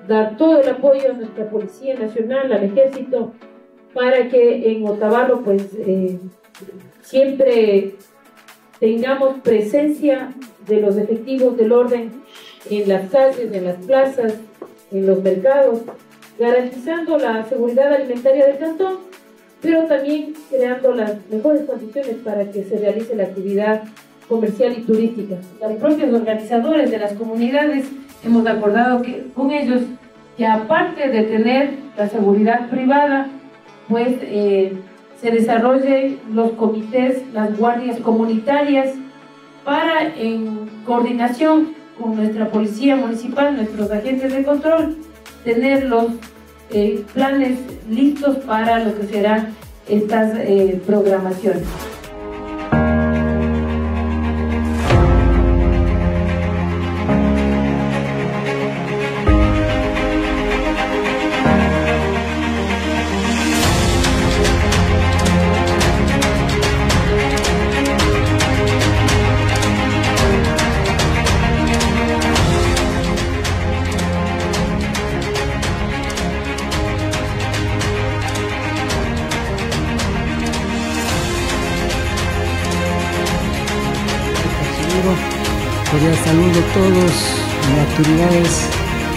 dar todo el apoyo a nuestra Policía Nacional, al Ejército, para que en Otavalo pues siempre tengamos presencia de los efectivos del orden en las calles, en las plazas, en los mercados, garantizando la seguridad alimentaria del cantón, pero también creando las mejores condiciones para que se realice la actividad comercial y turística. Los propios organizadores de las comunidades hemos acordado con ellos que aparte de tener la seguridad privada, pues se desarrolle los comités, las guardias comunitarias, para en coordinación con nuestra policía municipal, nuestros agentes de control, tener los planes listos para lo que serán estas programaciones. Cordial saludo a todos, las autoridades,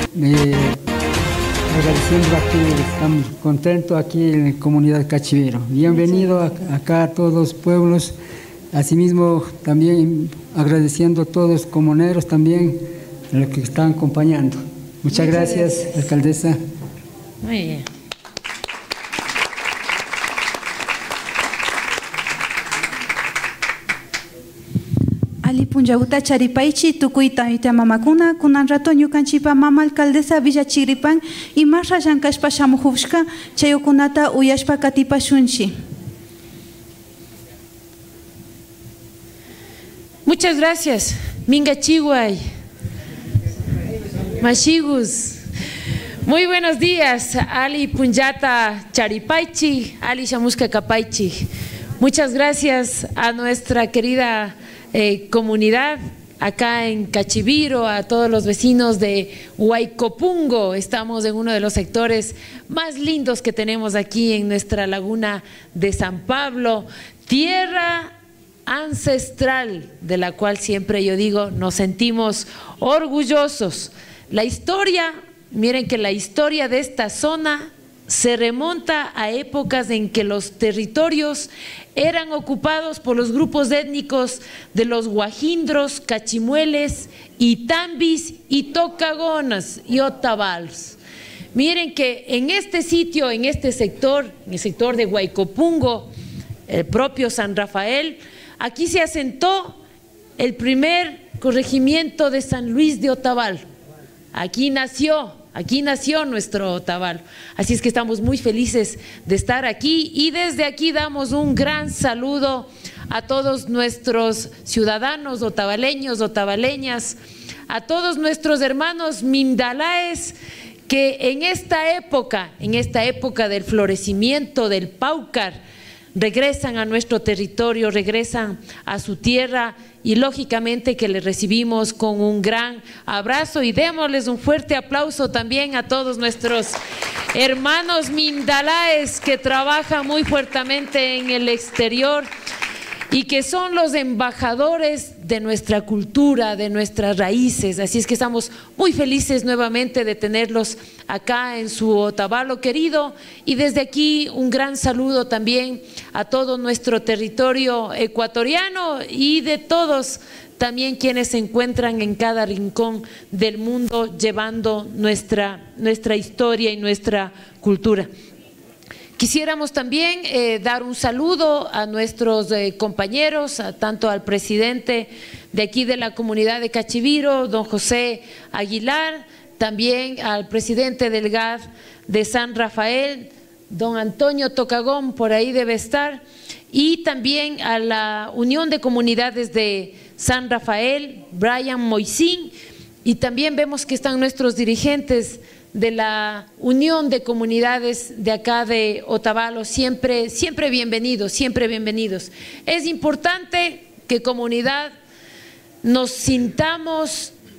agradeciendo a todos, estamos contentos aquí en la comunidad Cachiviro. Bienvenido acá a todos los pueblos, asimismo también agradeciendo a todos los comuneros también, a los que están acompañando. Muchas gracias, alcaldesa. Muy bien. Ali punjauta charipaichi tukuyta ita mamakuna kunan rato ñukanchipa mama alcaldesa Villa Chigripan imasra llankashpa shamuhushka chayukunata uyashpa katipashunchi. Muchas gracias. Minga Chihuay. Mashigus. Muy buenos días. Ali Punjata Charipaichi, Ali Shamuska Kapaichi. Muchas gracias a nuestra querida comunidad acá en Cachiviro, a todos los vecinos de Huaycopungo. Estamos en uno de los sectores más lindos que tenemos aquí en nuestra laguna de San Pablo, tierra ancestral de la cual siempre yo digo nos sentimos orgullosos. La historia, miren que la historia de esta zona se remonta a épocas en que los territorios eran ocupados por los grupos étnicos de los guajindros, cachimueles, itambis y tocagonas y otavalos. Miren que en este sitio, en este sector, en el sector de Huaycopungo, el propio San Rafael, aquí se asentó el primer corregimiento de San Luis de Otavalo. Aquí nació nuestro Otavalo. Así es que estamos muy felices de estar aquí y desde aquí damos un gran saludo a todos nuestros ciudadanos otavaleños, otavaleñas, a todos nuestros hermanos mindalaes que en esta época del florecimiento del Paucar, regresan a nuestro territorio, regresan a su tierra y lógicamente que les recibimos con un gran abrazo y démosles un fuerte aplauso también a todos nuestros hermanos mindalaes que trabajan muy fuertemente en el exterior y que son los embajadores de nuestra cultura, de nuestras raíces. Así es que estamos muy felices nuevamente de tenerlos acá en su Otavalo querido y desde aquí un gran saludo también a todo nuestro territorio ecuatoriano y de todos también quienes se encuentran en cada rincón del mundo llevando nuestra historia y nuestra cultura. Quisiéramos también dar un saludo a nuestros compañeros, tanto al presidente de aquí de la comunidad de Cachiviro, don José Aguilar, también al presidente del GAD de San Rafael, don Antonio Tocagón, por ahí debe estar, y también a la Unión de Comunidades de San Rafael, Brian Moisín, y también vemos que están nuestros dirigentes de la Unión de Comunidades de acá de Otavalo, siempre bienvenidos, siempre bienvenidos. Es importante que comunidad nos sintamos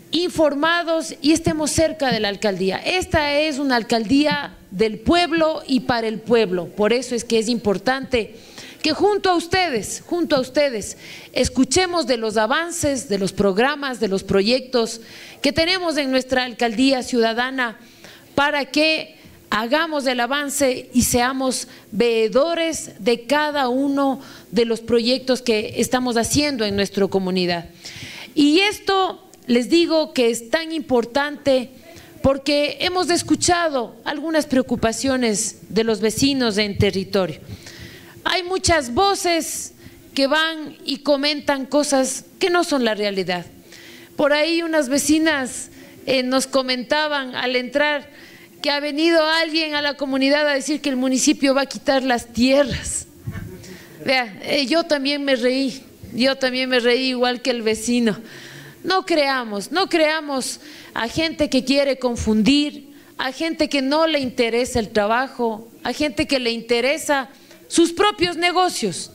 informados y estemos cerca de la alcaldía. Esta es una alcaldía del pueblo y para el pueblo. Por eso es que es importante que junto a ustedes, escuchemos de los avances, de los programas, de los proyectos que tenemos en nuestra alcaldía ciudadana para que hagamos el avance y seamos veedores de cada uno de los proyectos que estamos haciendo en nuestra comunidad. Y esto les digo que es tan importante porque hemos escuchado algunas preocupaciones de los vecinos en territorio. Hay muchas voces que van y comentan cosas que no son la realidad. Por ahí unas vecinas nos comentaban al entrar que ha venido alguien a la comunidad a decir que el municipio va a quitar las tierras. Vea, yo también me reí igual que el vecino. No creamos a gente que quiere confundir, a gente que no le interesa el trabajo, a gente que le interesa sus propios negocios.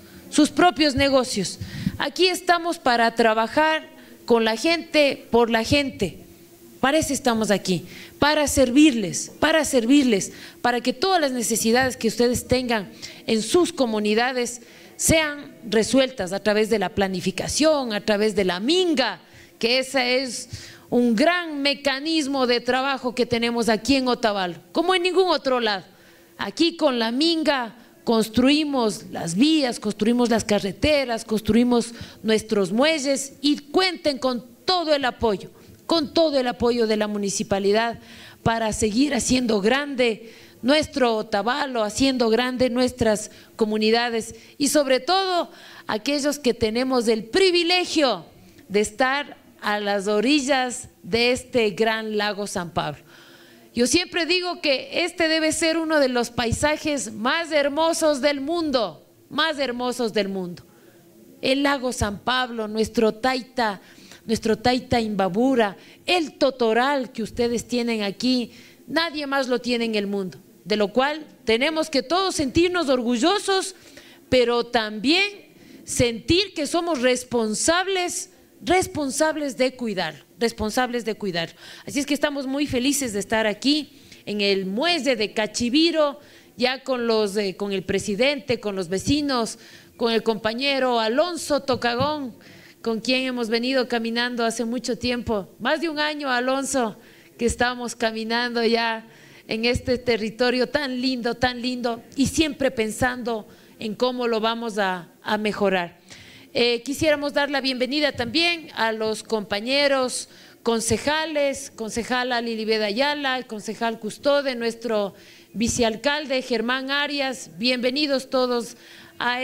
Aquí estamos para trabajar con la gente, por la gente. Para eso estamos aquí, para servirles, para que todas las necesidades que ustedes tengan en sus comunidades sean resueltas a través de la planificación, a través de la minga, que ese es un gran mecanismo de trabajo que tenemos aquí en Otavalo, como en ningún otro lado. Aquí con la minga construimos las vías, construimos las carreteras, construimos nuestros muelles y cuenten con todo el apoyo de la municipalidad para seguir haciendo grande nuestro Otavalo, haciendo grande nuestras comunidades y sobre todo aquellos que tenemos el privilegio de estar a las orillas de este gran lago San Pablo. Yo siempre digo que este debe ser uno de los paisajes más hermosos del mundo, El lago San Pablo, nuestro Taita Imbabura, el Totoral que ustedes tienen aquí, nadie más lo tiene en el mundo, de lo cual tenemos que todos sentirnos orgullosos, pero también sentir que somos responsables de cuidar. Así es que estamos muy felices de estar aquí en el muelle de Cachiviro, ya con el presidente, con los vecinos, con el compañero Alonso Tocagón, con quien hemos venido caminando hace mucho tiempo, más de un año, Alonso, que estamos caminando ya en este territorio tan lindo, y siempre pensando en cómo lo vamos a mejorar. Quisiéramos dar la bienvenida también a los compañeros concejales, concejala Lilibeda Ayala, el concejal Custode, nuestro vicealcalde Germán Arias, bienvenidos todos a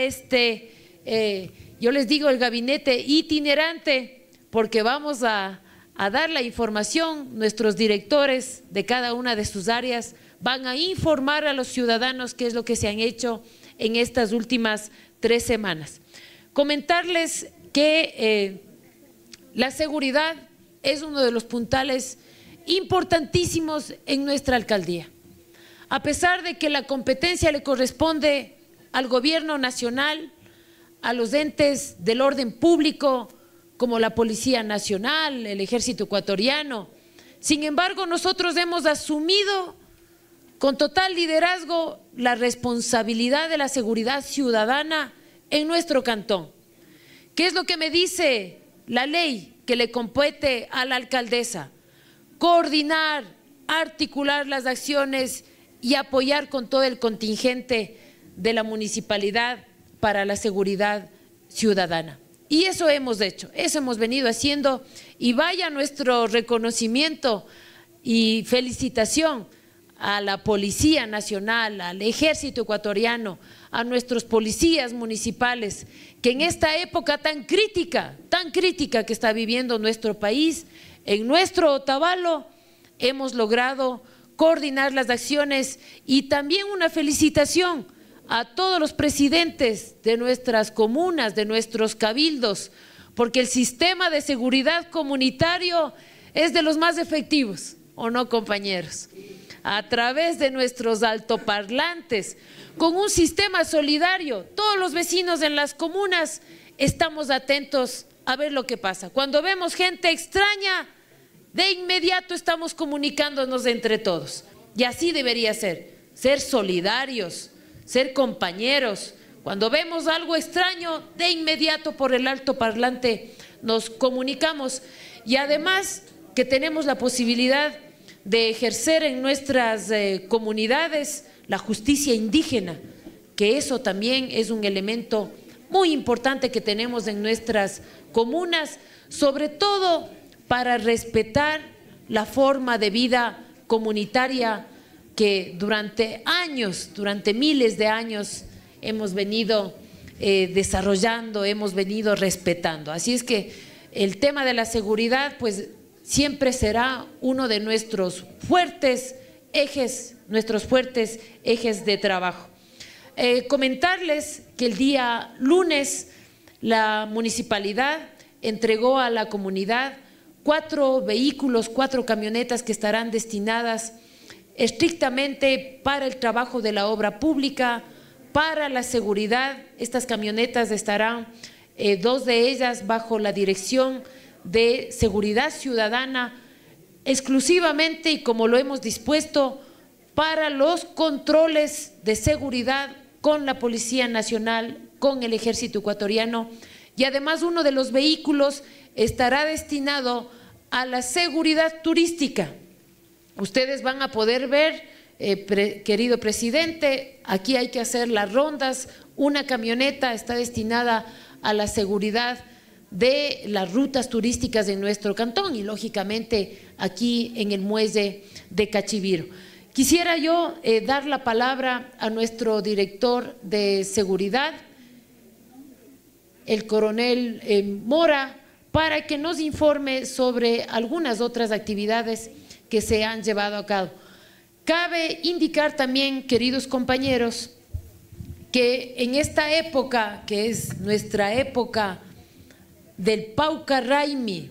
yo les digo el gabinete itinerante, porque vamos a dar la información, nuestros directores de cada una de sus áreas van a informar a los ciudadanos qué es lo que se han hecho en estas últimas 3 semanas. Comentarles que la seguridad es uno de los puntales importantísimos en nuestra alcaldía. A pesar de que la competencia le corresponde al gobierno nacional, a los entes del orden público como la Policía Nacional, el Ejército Ecuatoriano. Sin embargo, nosotros hemos asumido con total liderazgo la responsabilidad de la seguridad ciudadana en nuestro cantón. ¿Qué es lo que me dice la ley que le compete a la alcaldesa? Coordinar, articular las acciones y apoyar con todo el contingente de la municipalidad para la seguridad ciudadana. Y eso hemos hecho, eso hemos venido haciendo, y vaya nuestro reconocimiento y felicitación a la Policía Nacional, al Ejército Ecuatoriano, a nuestros policías municipales, que en esta época tan crítica que está viviendo nuestro país, en nuestro Otavalo, hemos logrado coordinar las acciones. Y también una felicitación a todos los presidentes de nuestras comunas, de nuestros cabildos, porque el sistema de seguridad comunitario es de los más efectivos, ¿o no, compañeros? A través de nuestros altoparlantes, con un sistema solidario, todos los vecinos en las comunas estamos atentos a ver lo que pasa. Cuando vemos gente extraña, de inmediato estamos comunicándonos entre todos. Y así debería ser solidarios, ser compañeros. Cuando vemos algo extraño, de inmediato por el altoparlante nos comunicamos. Y además que tenemos la posibilidad de ejercer en nuestras comunidades la justicia indígena, que eso también es un elemento muy importante que tenemos en nuestras comunas, sobre todo para respetar la forma de vida comunitaria que durante años, durante miles de años hemos venido desarrollando, hemos venido respetando. Así es que el tema de la seguridad pues siempre será uno de nuestros fuertes ejes de trabajo. Comentarles que el día lunes la municipalidad entregó a la comunidad 4 vehículos, 4 camionetas que estarán destinadas estrictamente para el trabajo de la obra pública, para la seguridad. Estas camionetas estarán, 2 de ellas bajo la dirección de Seguridad Ciudadana, exclusivamente y como lo hemos dispuesto para los controles de seguridad con la Policía Nacional, con el Ejército Ecuatoriano, y además uno de los vehículos estará destinado a la seguridad turística. Ustedes van a poder ver, querido presidente, aquí hay que hacer las rondas. Una camioneta está destinada a la seguridad de las rutas turísticas de nuestro cantón y lógicamente aquí en el muelle de Cachiviro. Quisiera yo dar la palabra a nuestro director de seguridad, el coronel Mora, para que nos informe sobre algunas otras actividades que se han llevado a cabo. Cabe indicar también, queridos compañeros, que en esta época, que es nuestra época del Paucar Raimi,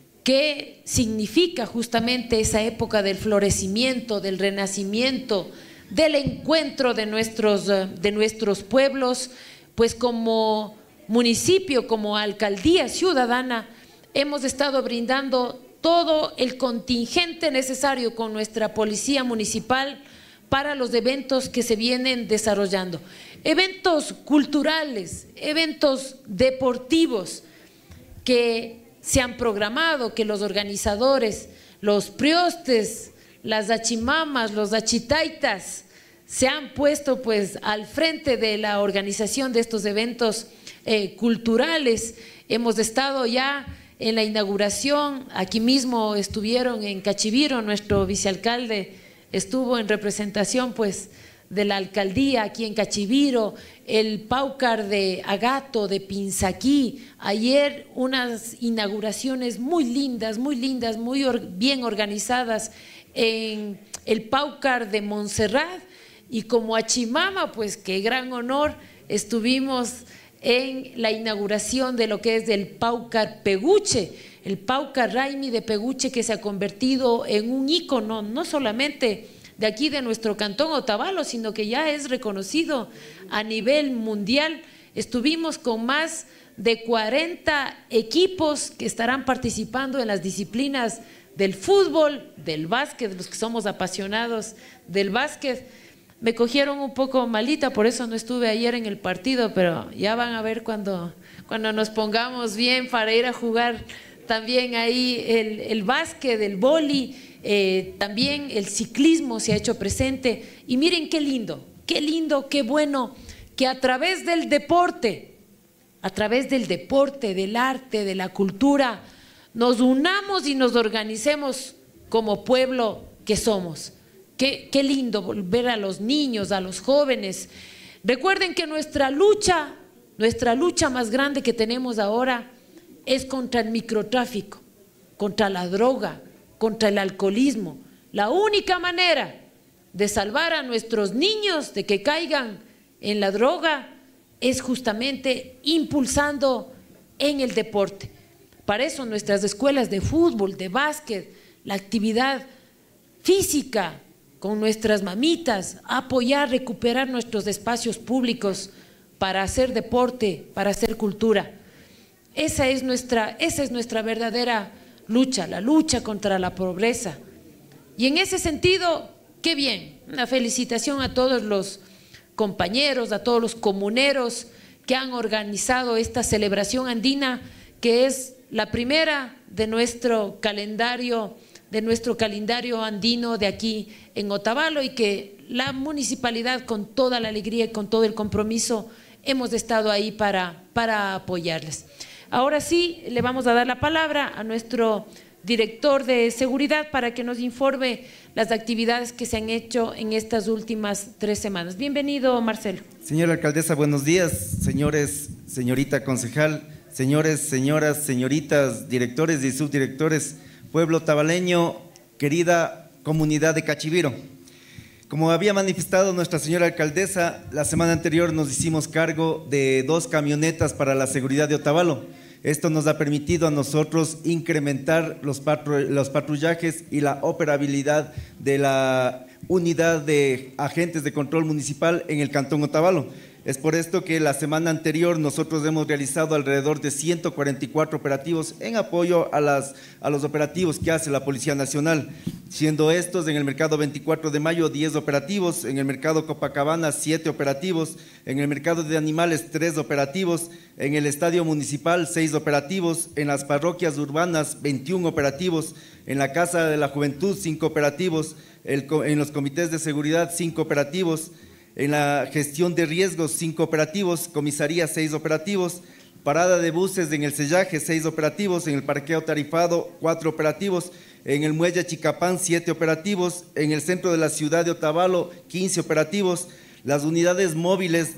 que significa justamente esa época del florecimiento, del renacimiento, del encuentro de nuestros pueblos, pues como municipio, como alcaldía ciudadana, hemos estado brindando todo el contingente necesario con nuestra policía municipal para los eventos que se vienen desarrollando. Eventos culturales, eventos deportivos que se han programado, que los organizadores, los priostes, las achimamas, los achitaitas, se han puesto pues al frente de la organización de estos eventos culturales. Hemos estado ya en la inauguración, aquí mismo estuvieron en Cachiviro, nuestro vicealcalde estuvo en representación pues de la alcaldía aquí en Cachiviro, el Paucar de Agato, de Pinzaquí, ayer unas inauguraciones muy lindas, muy bien organizadas en el Paucar de Montserrat, y como Achimama, pues qué gran honor, estuvimos en la inauguración de lo que es del Paucar Peguche, el Paucar Raimi de Peguche, que se ha convertido en un ícono, no solamente de aquí de nuestro cantón Otavalo, sino que ya es reconocido a nivel mundial. Estuvimos con más de 40 equipos que estarán participando en las disciplinas del fútbol, del básquet, los que somos apasionados del básquet. Me cogieron un poco malita, por eso no estuve ayer en el partido, pero ya van a ver cuando nos pongamos bien para ir a jugar también ahí el básquet, el vóley, también el ciclismo se ha hecho presente. Y miren qué lindo, qué bueno que a través del deporte, del arte, de la cultura, nos unamos y nos organicemos como pueblo que somos. Qué lindo volver a los niños, a los jóvenes. Recuerden que nuestra lucha más grande que tenemos ahora es contra el microtráfico, contra la droga, contra el alcoholismo. La única manera de salvar a nuestros niños de que caigan en la droga es justamente impulsando en el deporte. Para eso nuestras escuelas de fútbol, de básquet, la actividad física con nuestras mamitas, apoyar, recuperar nuestros espacios públicos para hacer deporte, para hacer cultura. Esa es nuestra verdadera la lucha contra la pobreza. Y en ese sentido, qué bien, una felicitación a todos los compañeros, a todos los comuneros que han organizado esta celebración andina, que es la primera de nuestro calendario andino de aquí en Otavalo, y que la municipalidad, con toda la alegría y con todo el compromiso, hemos estado ahí para apoyarles. Ahora sí, le vamos a dar la palabra a nuestro director de seguridad para que nos informe las actividades que se han hecho en estas últimas 3 semanas. Bienvenido, Marcelo. Señora alcaldesa, buenos días. Señores, señorita concejal, señores, señoras, señoritas, directores y subdirectores, pueblo tabaleño, querida comunidad de Cachiviro. Como había manifestado nuestra señora alcaldesa, la semana anterior nos hicimos cargo de 2 camionetas para la seguridad de Otavalo. Esto nos ha permitido a nosotros incrementar los patrullajes y la operabilidad de la unidad de agentes de control municipal en el Cantón Otavalo. Es por esto que la semana anterior nosotros hemos realizado alrededor de 144 operativos en apoyo a los operativos que hace la Policía Nacional, siendo estos en el mercado 24 de mayo 10 operativos, en el mercado Copacabana 7 operativos, en el mercado de animales 3 operativos, en el estadio municipal 6 operativos, en las parroquias urbanas 21 operativos, en la Casa de la Juventud 5 operativos, en los comités de seguridad 5 operativos, en la gestión de riesgos 5 operativos, comisaría 6 operativos, parada de buses en el Sellaje 6 operativos, en el parqueo tarifado 4 operativos, en el muelle Chicapán 7 operativos, en el centro de la ciudad de Otavalo 15 operativos, las unidades móviles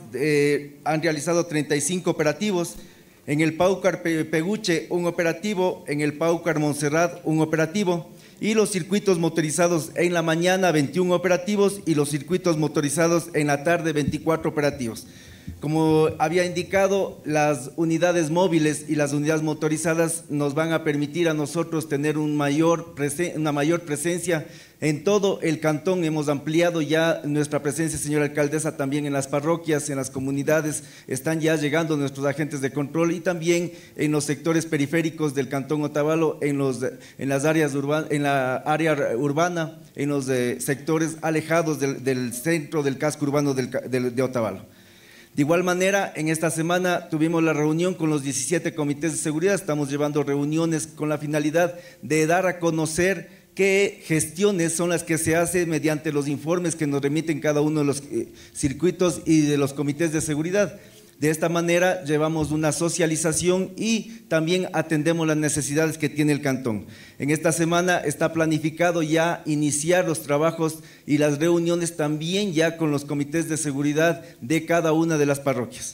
han realizado 35 operativos, en el Paucar Peguche 1 operativo, en el Paucar Montserrat 1 operativo, y los circuitos motorizados en la mañana 21 operativos y los circuitos motorizados en la tarde 24 operativos. Como había indicado, las unidades móviles y las unidades motorizadas nos van a permitir a nosotros tener una mayor presencia en todo el cantón. Hemos ampliado ya nuestra presencia, señora alcaldesa, también en las parroquias, en las comunidades, están ya llegando nuestros agentes de control, y también en los sectores periféricos del cantón Otavalo, en la área urbana, en los sectores alejados del centro del casco urbano de Otavalo. De igual manera, en esta semana tuvimos la reunión con los 17 comités de seguridad. Estamos llevando reuniones con la finalidad de dar a conocer qué gestiones son las que se hacen mediante los informes que nos remiten cada uno de los circuitos y de los comités de seguridad. De esta manera llevamos una socialización y también atendemos las necesidades que tiene el cantón. En esta semana está planificado ya iniciar los trabajos y las reuniones también ya con los comités de seguridad de cada una de las parroquias.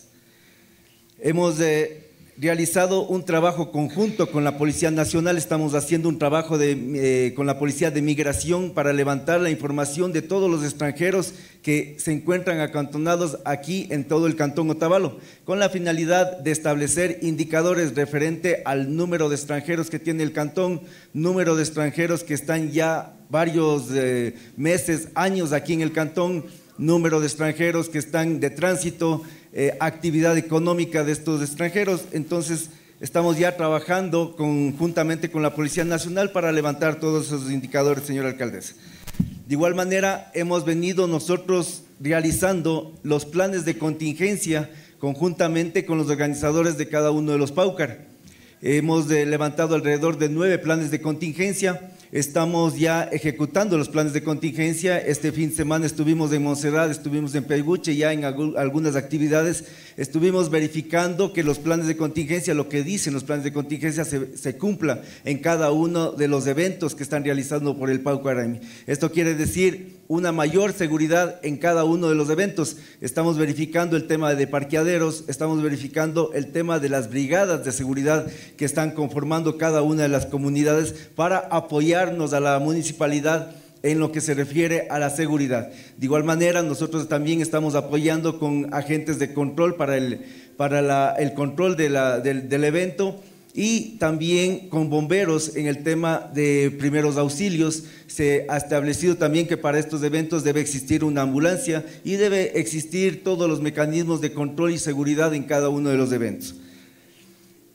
Hemos realizado un trabajo conjunto con la Policía Nacional, estamos haciendo un trabajo con la Policía de Migración para levantar la información de todos los extranjeros que se encuentran acantonados aquí en todo el Cantón Otavalo, con la finalidad de establecer indicadores referente al número de extranjeros que tiene el cantón, número de extranjeros que están ya varios meses, años aquí en el cantón, número de extranjeros que están de tránsito, actividad económica de estos extranjeros. Entonces estamos ya trabajando conjuntamente con la Policía Nacional para levantar todos esos indicadores, señora alcaldesa. De igual manera, hemos venido nosotros realizando los planes de contingencia conjuntamente con los organizadores de cada uno de los Paucar. Hemos levantado alrededor de 9 planes de contingencia. Estamos ya ejecutando los planes de contingencia. Este fin de semana estuvimos en Montserrat, estuvimos en Peguche, ya en algunas actividades. Estuvimos verificando que los planes de contingencia, lo que dicen los planes de contingencia, se cumpla en cada uno de los eventos que están realizando por el Paucar. Esto quiere decir una mayor seguridad en cada uno de los eventos. Estamos verificando el tema de parqueaderos, estamos verificando el tema de las brigadas de seguridad que están conformando cada una de las comunidades para apoyarnos a la municipalidad en lo que se refiere a la seguridad. De igual manera, nosotros también estamos apoyando con agentes de control para el control del evento, y también con bomberos en el tema de primeros auxilios. Se ha establecido también que para estos eventos debe existir una ambulancia y debe existir todos los mecanismos de control y seguridad en cada uno de los eventos.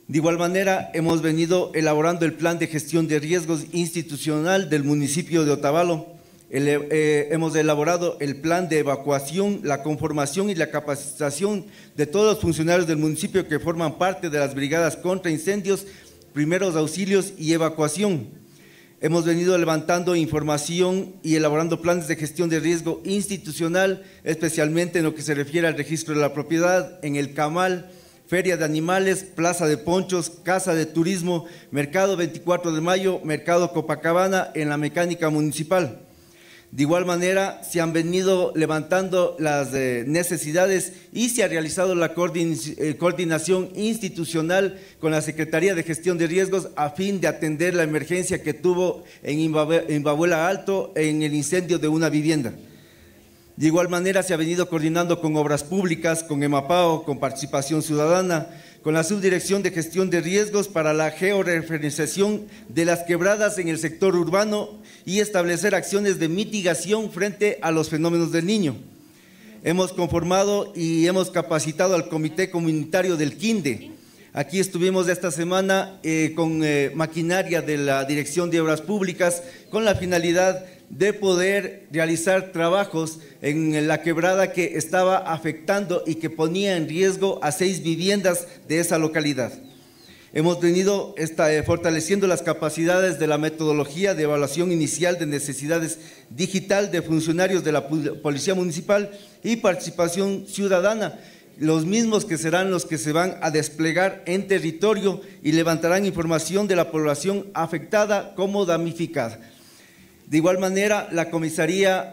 De igual manera, hemos venido elaborando el plan de gestión de riesgos institucional del municipio de Otavalo. Hemos elaborado el plan de evacuación, la conformación y la capacitación de todos los funcionarios del municipio que forman parte de las brigadas contra incendios, primeros auxilios y evacuación. Hemos venido levantando información y elaborando planes de gestión de riesgo institucional, especialmente en lo que se refiere al registro de la propiedad, en el Camal, Feria de Animales, Plaza de Ponchos, Casa de Turismo, Mercado 24 de Mayo, Mercado Copacabana, en la mecánica municipal. De igual manera, se han venido levantando las necesidades y se ha realizado la coordinación institucional con la Secretaría de Gestión de Riesgos a fin de atender la emergencia que tuvo en Imbabuela Alto en el incendio de una vivienda. De igual manera, se ha venido coordinando con Obras Públicas, con EMAPAO, con Participación Ciudadana, con la Subdirección de Gestión de Riesgos para la georreferenciación de las quebradas en el sector urbano y establecer acciones de mitigación frente a los fenómenos del Niño. Hemos conformado y hemos capacitado al Comité Comunitario del Quinde. Aquí estuvimos esta semana con maquinaria de la Dirección de Obras Públicas con la finalidad de poder realizar trabajos en la quebrada que estaba afectando y que ponía en riesgo a 6 viviendas de esa localidad. Hemos venido fortaleciendo las capacidades de la metodología de evaluación inicial de necesidades digital de funcionarios de la Policía Municipal y Participación Ciudadana, los mismos que serán los que se van a desplegar en territorio y levantarán información de la población afectada como damnificada. De igual manera, la comisaría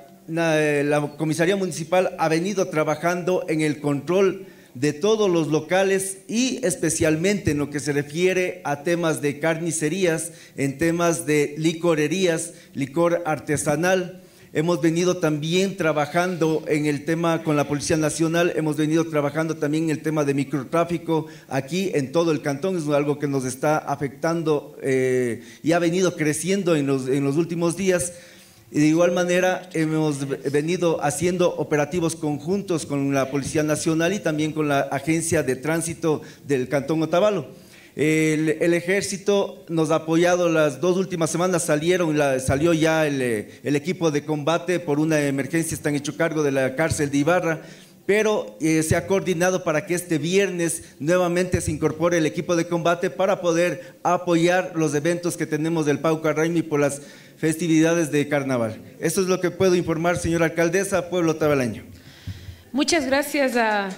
municipal ha venido trabajando en el control de todos los locales y especialmente en lo que se refiere a temas de carnicerías, en temas de licorerías, licor artesanal. Hemos venido también trabajando en el tema con la Policía Nacional, hemos venido trabajando también en el tema de microtráfico aquí en todo el cantón, es algo que nos está afectando y ha venido creciendo en los últimos días. Y de igual manera hemos venido haciendo operativos conjuntos con la Policía Nacional y también con la Agencia de Tránsito del Cantón Otavalo. El ejército nos ha apoyado las 2 últimas semanas, salió ya el equipo de combate por una emergencia, están hecho cargo de la cárcel de Ibarra, pero se ha coordinado para que este viernes nuevamente se incorpore el equipo de combate para poder apoyar los eventos que tenemos del Pauca Raimi por las festividades de carnaval. Eso es lo que puedo informar, señora alcaldesa, pueblo tabaleño. Muchas gracias a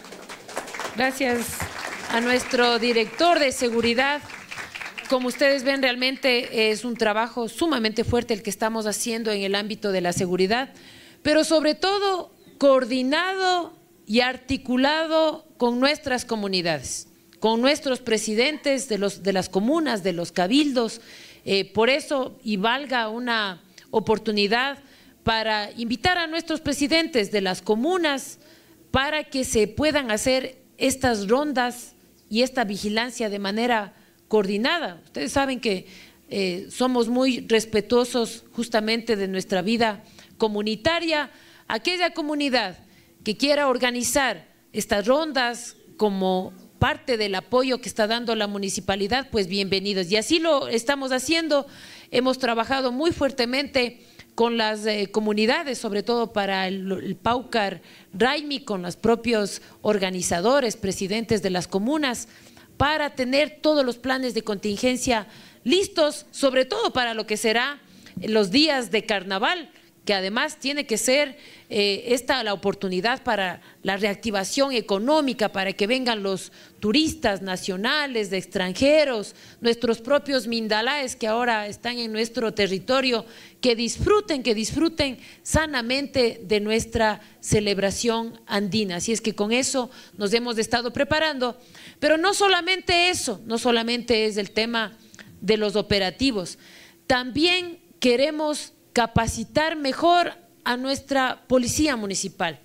nuestro director de seguridad. Como ustedes ven, realmente es un trabajo sumamente fuerte el que estamos haciendo en el ámbito de la seguridad, pero sobre todo coordinado y articulado con nuestras comunidades, con nuestros presidentes de las comunas, de los cabildos. Por eso, y valga una oportunidad para invitar a nuestros presidentes de las comunas para que se puedan hacer estas rondas y esta vigilancia de manera coordinada. Ustedes saben que somos muy respetuosos justamente de nuestra vida comunitaria. Aquella comunidad que quiera organizar estas rondas como parte del apoyo que está dando la municipalidad, pues bienvenidos. Y así lo estamos haciendo. Hemos trabajado muy fuertemente con las comunidades, sobre todo para el Paucar Raimi, con los propios organizadores, presidentes de las comunas, para tener todos los planes de contingencia listos, sobre todo para lo que será los días de carnaval, que además tiene que ser esta la oportunidad para la reactivación económica, para que vengan los turistas nacionales, de extranjeros, nuestros propios mindalaes que ahora están en nuestro territorio, que disfruten sanamente de nuestra celebración andina. Así es que con eso nos hemos estado preparando, pero no solamente eso, no solamente es el tema de los operativos, también queremos capacitar mejor a nuestra policía municipal,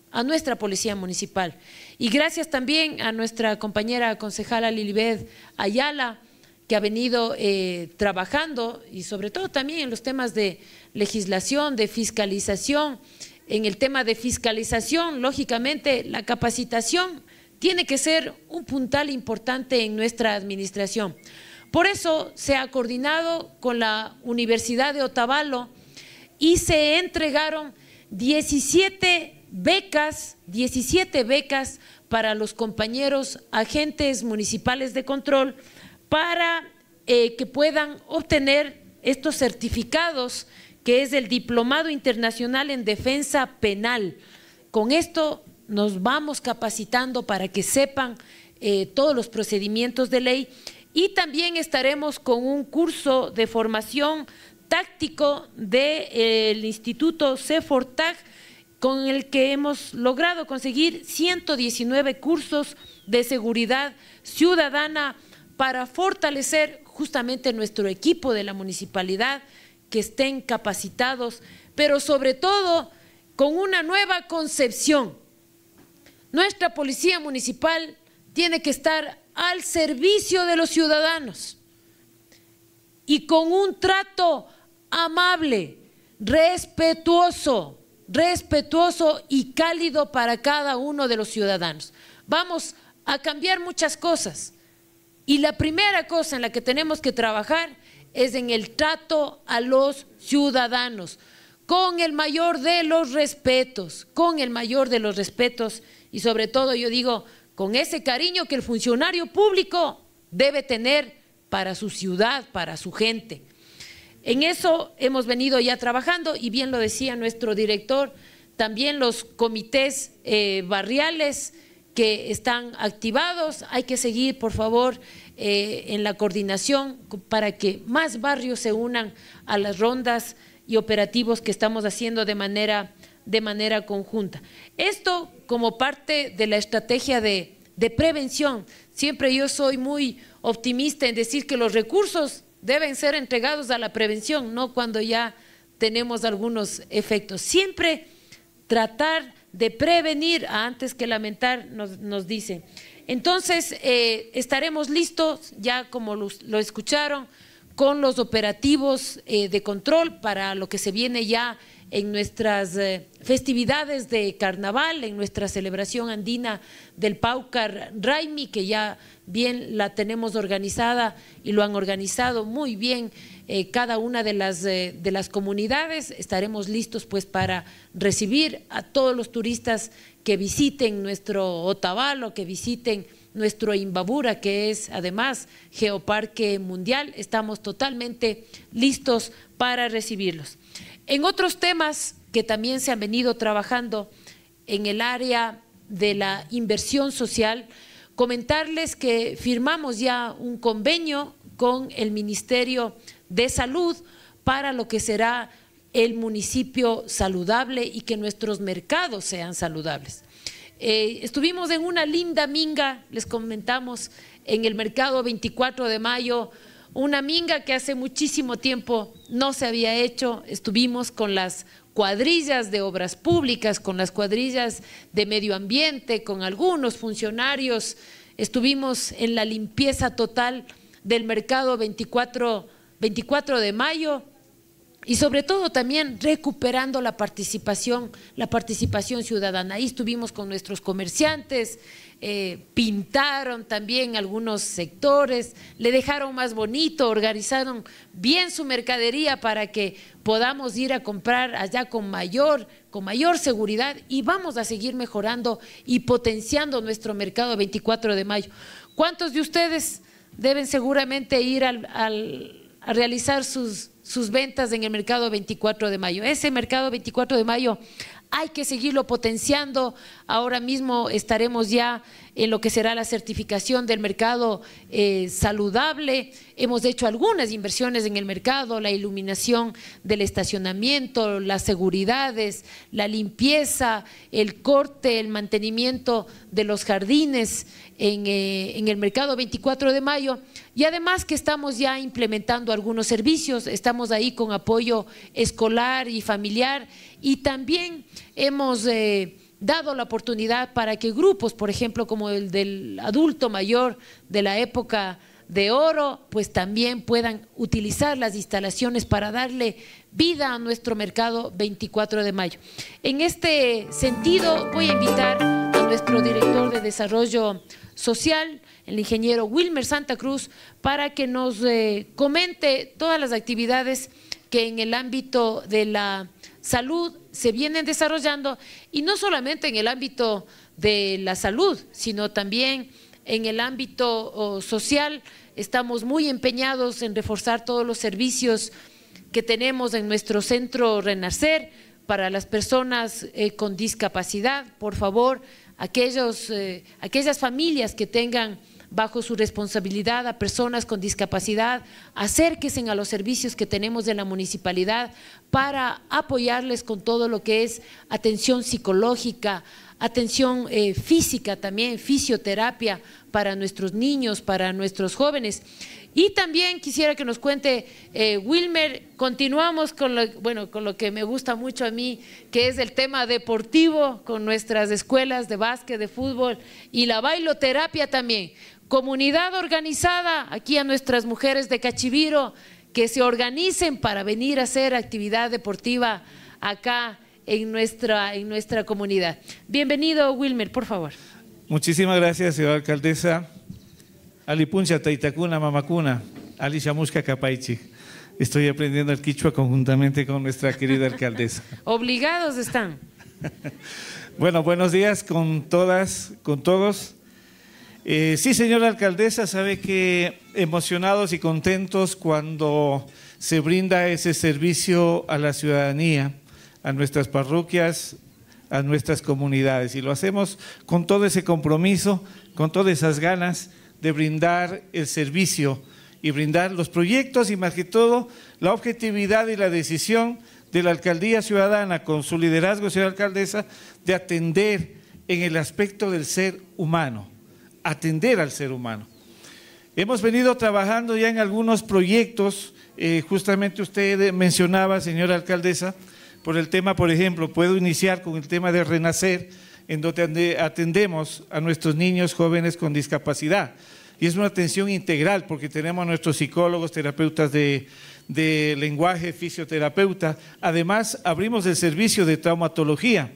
y gracias también a nuestra compañera concejala Lilibet Ayala, que ha venido trabajando y sobre todo también en los temas de legislación, de fiscalización. En el tema de fiscalización, lógicamente la capacitación tiene que ser un puntal importante en nuestra administración. Por eso se ha coordinado con la Universidad de Otavalo y se entregaron 17 becas para los compañeros agentes municipales de control para que puedan obtener estos certificados, que es el Diplomado Internacional en Defensa Penal. Con esto nos vamos capacitando para que sepan todos los procedimientos de ley, y también estaremos con un curso de formación táctico del Instituto CEFORTAG, con el que hemos logrado conseguir 119 cursos de seguridad ciudadana para fortalecer justamente nuestro equipo de la municipalidad, que estén capacitados, pero sobre todo con una nueva concepción. Nuestra policía municipal tiene que estar al servicio de los ciudadanos y con un trato amable, respetuoso y cálido para cada uno de los ciudadanos. Vamos a cambiar muchas cosas, y la primera cosa en la que tenemos que trabajar es en el trato a los ciudadanos, con el mayor de los respetos, y sobre todo yo digo, con ese cariño que el funcionario público debe tener para su ciudad, para su gente. En eso hemos venido ya trabajando, y bien lo decía nuestro director, también los comités barriales que están activados. Hay que seguir, por favor, en la coordinación para que más barrios se unan a las rondas y operativos que estamos haciendo de manera conjunta. Esto como parte de la estrategia de prevención. Siempre yo soy muy optimista en decir que los recursos deben ser entregados a la prevención, no cuando ya tenemos algunos efectos. Siempre tratar de prevenir antes que lamentar, nos dicen. Entonces, estaremos listos, ya como lo escucharon, con los operativos de control para lo que se viene ya en nuestras festividades de carnaval, en nuestra celebración andina del Paucar Raimi, que ya bien la tenemos organizada y lo han organizado muy bien cada una de las comunidades. Estaremos listos pues para recibir a todos los turistas que visiten nuestro Otavalo, que visiten nuestro Imbabura, que es además Geoparque Mundial. Estamos totalmente listos para recibirlos. En otros temas que también se han venido trabajando en el área de la inversión social, comentarles que firmamos ya un convenio con el Ministerio de Salud para lo que será el municipio saludable y que nuestros mercados sean saludables. Estuvimos en una linda minga, les comentamos, en el mercado 24 de mayo, una minga que hace muchísimo tiempo no se había hecho. Estuvimos con las cuadrillas de obras públicas, con las cuadrillas de medio ambiente, con algunos funcionarios. Estuvimos en la limpieza total del mercado 24 de mayo y sobre todo también recuperando la participación ciudadana. Ahí estuvimos con nuestros comerciantes, pintaron también algunos sectores, le dejaron más bonito, organizaron bien su mercadería para que podamos ir a comprar allá con mayor seguridad, y vamos a seguir mejorando y potenciando nuestro mercado 24 de mayo. ¿Cuántos de ustedes deben seguramente ir a realizar sus ventas en el mercado 24 de mayo? Ese mercado 24 de mayo hay que seguirlo potenciando. Ahora mismo estaremos ya en lo que será la certificación del mercado saludable. Hemos hecho algunas inversiones en el mercado, la iluminación del estacionamiento, las seguridades, la limpieza, el corte, el mantenimiento de los jardines en el mercado 24 de mayo. Y además que estamos ya implementando algunos servicios, estamos ahí con apoyo escolar y familiar, y también hemos dado la oportunidad para que grupos, por ejemplo, como el del adulto mayor de la época de oro, pues también puedan utilizar las instalaciones para darle vida a nuestro mercado 24 de mayo. En este sentido, voy a invitar a nuestro director de Desarrollo Social, el ingeniero Wilmer Santa Cruz, para que nos comente todas las actividades que en el ámbito de la salud se vienen desarrollando, y no solamente en el ámbito de la salud, sino también en el ámbito social. Estamos muy empeñados en reforzar todos los servicios que tenemos en nuestro centro Renacer para las personas con discapacidad. Por favor, aquellas familias que tengan bajo su responsabilidad a personas con discapacidad, acérquense a los servicios que tenemos de la municipalidad para apoyarles con todo lo que es atención psicológica, atención física también, fisioterapia para nuestros niños, para nuestros jóvenes. Y también quisiera que nos cuente Wilmer, continuamos con lo que me gusta mucho a mí, que es el tema deportivo con nuestras escuelas de básquet, de fútbol y la bailoterapia también. Comunidad organizada, aquí a nuestras mujeres de Cachiviro, que se organicen para venir a hacer actividad deportiva acá en nuestra comunidad. Bienvenido, Wilmer, por favor. Muchísimas gracias, señora alcaldesa. Alipuncha Taitakuna Mamakuna, Ali Shamushka Kapaichi. Estoy aprendiendo el quichua conjuntamente con nuestra querida alcaldesa. Obligados están. Bueno, buenos días con todas, con todos. Sí, señora alcaldesa, sabe que emocionados y contentos cuando se brinda ese servicio a la ciudadanía, a nuestras parroquias, a nuestras comunidades, y lo hacemos con todo ese compromiso, con todas esas ganas de brindar el servicio y brindar los proyectos, y más que todo la objetividad y la decisión de la alcaldía ciudadana con su liderazgo, señora alcaldesa, de atender en el aspecto del ser humano, atender al ser humano. Hemos venido trabajando ya en algunos proyectos, justamente usted mencionaba, señora alcaldesa, por el tema, por ejemplo, puedo iniciar con el tema de Renacer, en donde atendemos a nuestros niños jóvenes con discapacidad. Y es una atención integral porque tenemos a nuestros psicólogos, terapeutas de lenguaje, fisioterapeuta. Además, abrimos el servicio de traumatología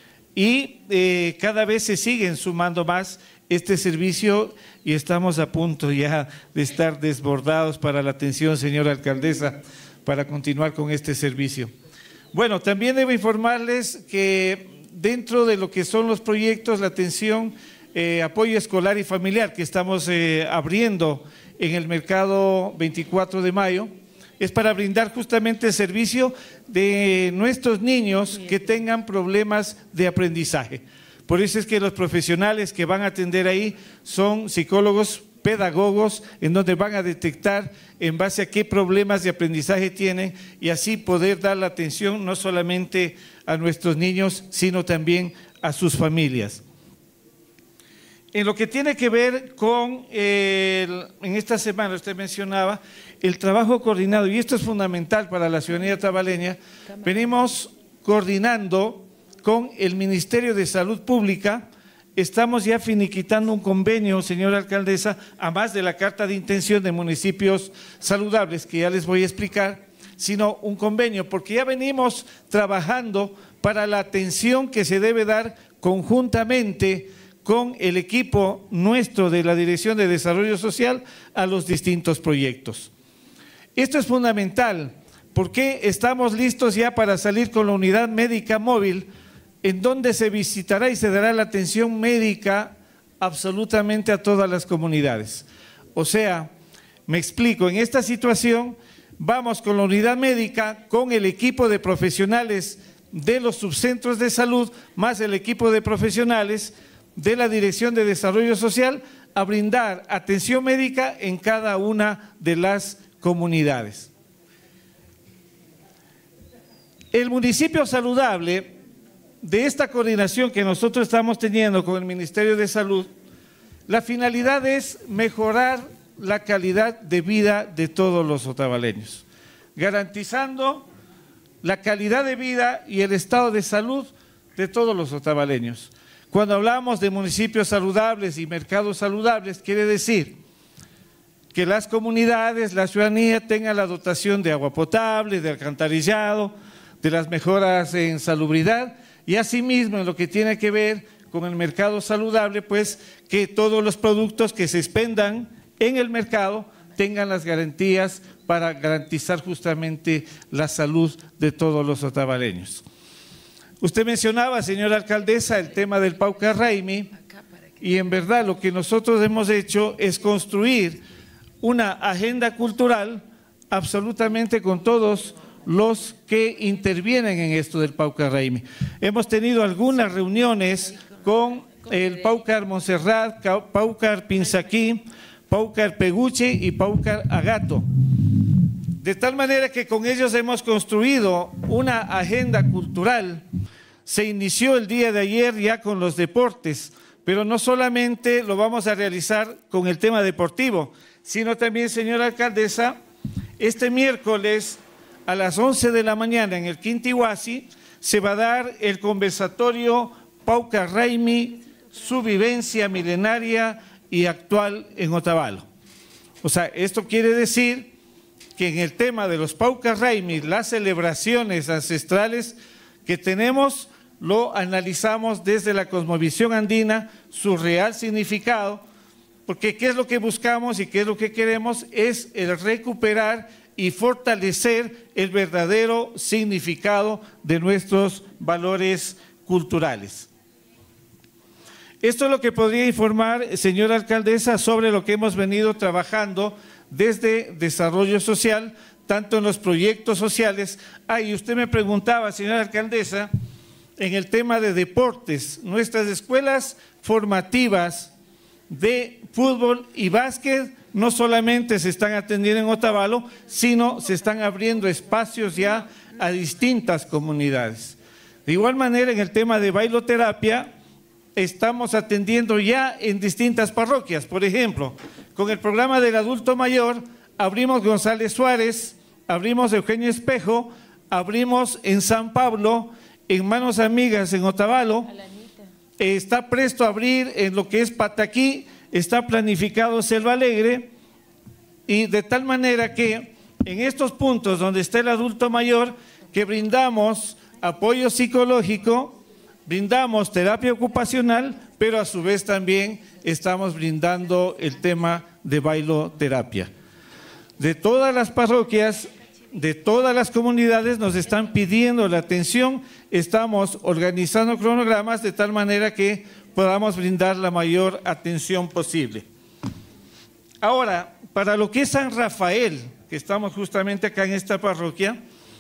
y cada vez se siguen sumando más este servicio y estamos a punto ya de estar desbordados para la atención, señora alcaldesa, para continuar con este servicio. Bueno, también debo informarles que dentro de lo que son los proyectos, la atención, apoyo escolar y familiar que estamos abriendo en el mercado 24 de mayo, es para brindar justamente el servicio de nuestros niños que tengan problemas de aprendizaje. Por eso es que los profesionales que van a atender ahí son psicólogos, pedagogos, en donde van a detectar en base a qué problemas de aprendizaje tienen y así poder dar la atención no solamente a nuestros niños, sino también a sus familias. En lo que tiene que ver con, en esta semana usted mencionaba, el trabajo coordinado, y esto es fundamental para la ciudadanía tabaleña, venimos coordinando con el Ministerio de Salud Pública. Estamos ya finiquitando un convenio, señora alcaldesa, a más de la carta de intención de municipios saludables, que ya les voy a explicar, sino un convenio, porque ya venimos trabajando para la atención que se debe dar conjuntamente con el equipo nuestro de la Dirección de Desarrollo Social a los distintos proyectos. Esto es fundamental, porque estamos listos ya para salir con la unidad médica móvil, en donde se visitará y se dará la atención médica absolutamente a todas las comunidades. O sea, me explico, en esta situación vamos con la unidad médica, con el equipo de profesionales de los subcentros de salud, más el equipo de profesionales de la Dirección de Desarrollo Social, a brindar atención médica en cada una de las comunidades. El municipio saludable, de esta coordinación que nosotros estamos teniendo con el Ministerio de Salud, la finalidad es mejorar la calidad de vida de todos los otavaleños, garantizando la calidad de vida y el estado de salud de todos los otavaleños. Cuando hablamos de municipios saludables y mercados saludables, quiere decir que las comunidades, la ciudadanía tenga la dotación de agua potable, de alcantarillado, de las mejoras en salubridad, y asimismo en lo que tiene que ver con el mercado saludable, pues que todos los productos que se expendan en el mercado tengan las garantías para garantizar justamente la salud de todos los otavaleños. Usted mencionaba, señora alcaldesa, el tema del Pauca Raimi, y en verdad lo que nosotros hemos hecho es construir una agenda cultural absolutamente con todos los que intervienen en esto del Pauca Raimi. Hemos tenido algunas reuniones con el Paucar Montserrat, Paucar Pinzaquí, Paucar Peguche y Paucar Agato. De tal manera que con ellos hemos construido una agenda cultural. Se inició el día de ayer ya con los deportes, pero no solamente lo vamos a realizar con el tema deportivo, sino también, señora alcaldesa, este miércoles a las 11 de la mañana en el Quintihuasi se va a dar el conversatorio Pauca Raimi, su vivencia milenaria y actual en Otavalo. O sea, esto quiere decir que en el tema de los Pauca Raimi, las celebraciones ancestrales que tenemos, lo analizamos desde la cosmovisión andina, su real significado, porque qué es lo que buscamos y qué es lo que queremos es el recuperar y fortalecer el verdadero significado de nuestros valores culturales. Esto es lo que podría informar, señora alcaldesa, sobre lo que hemos venido trabajando desde Desarrollo Social, tanto en los proyectos sociales. Y usted me preguntaba, señora alcaldesa, en el tema de deportes, nuestras escuelas formativas de fútbol y básquet no solamente se están atendiendo en Otavalo, sino se están abriendo espacios ya a distintas comunidades. De igual manera, en el tema de bailoterapia, estamos atendiendo ya en distintas parroquias. Por ejemplo, con el programa del adulto mayor, abrimos González Suárez, abrimos Eugenio Espejo, abrimos en San Pablo, en Manos Amigas en Otavalo, está presto a abrir en lo que es Pataquí, está planificado Selva Alegre, y de tal manera que en estos puntos donde está el adulto mayor, que brindamos apoyo psicológico, brindamos terapia ocupacional, pero a su vez también estamos brindando el tema de bailoterapia. De todas las parroquias, de todas las comunidades nos están pidiendo la atención, estamos organizando cronogramas de tal manera que podamos brindar la mayor atención posible. Ahora, para lo que es San Rafael, que estamos justamente acá en esta parroquia,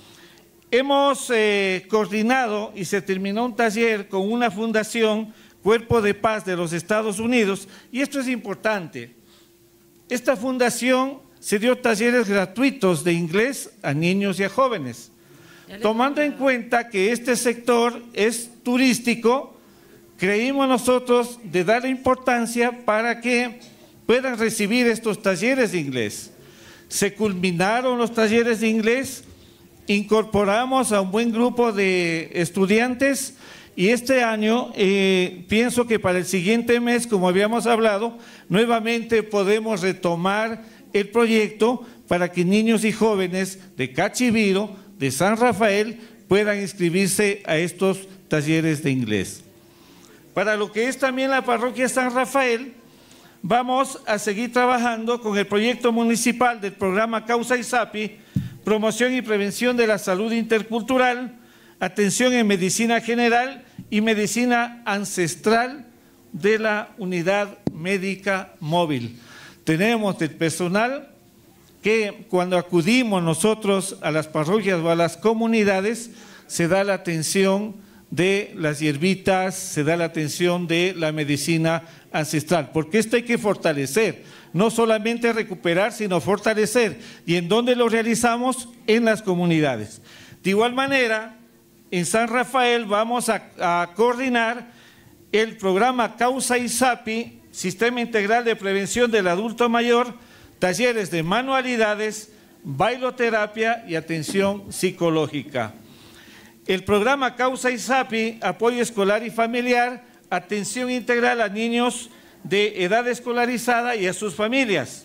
hemos coordinado y se terminó un taller con una fundación, Cuerpo de Paz de los Estados Unidos, y esto es importante. Esta fundación se dio talleres gratuitos de inglés a niños y a jóvenes, tomando en cuenta que este sector es turístico. Creímos nosotros de darle importancia para que puedan recibir estos talleres de inglés. Se culminaron los talleres de inglés, incorporamos a un buen grupo de estudiantes y este año pienso que para el siguiente mes, como habíamos hablado, nuevamente podemos retomar el proyecto para que niños y jóvenes de Cachiviro, de San Rafael, puedan inscribirse a estos talleres de inglés. Para lo que es también la parroquia San Rafael, vamos a seguir trabajando con el proyecto municipal del programa Causa ISAPI, promoción y prevención de la salud intercultural, atención en medicina general y medicina ancestral de la unidad médica móvil. Tenemos el personal que cuando acudimos nosotros a las parroquias o a las comunidades, se da la atención de las hierbitas, se da la atención de la medicina ancestral, porque esto hay que fortalecer, no solamente recuperar, sino fortalecer. ¿Y en dónde lo realizamos? En las comunidades. De igual manera, en San Rafael vamos a coordinar el programa Causa ISAPI, Sistema Integral de Prevención del Adulto Mayor, talleres de manualidades, bailoterapia y atención psicológica. El programa Causa ISAPI, apoyo escolar y familiar, atención integral a niños de edad escolarizada y a sus familias.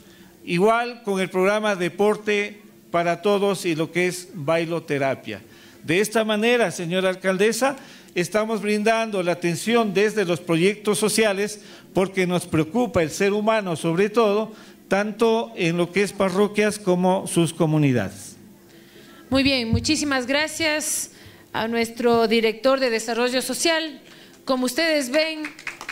Igual con el programa Deporte para Todos y lo que es bailoterapia. De esta manera, señora alcaldesa, estamos brindando la atención desde los proyectos sociales porque nos preocupa el ser humano sobre todo, tanto en lo que es parroquias como sus comunidades. Muy bien, muchísimas gracias a nuestro director de Desarrollo Social. Como ustedes ven,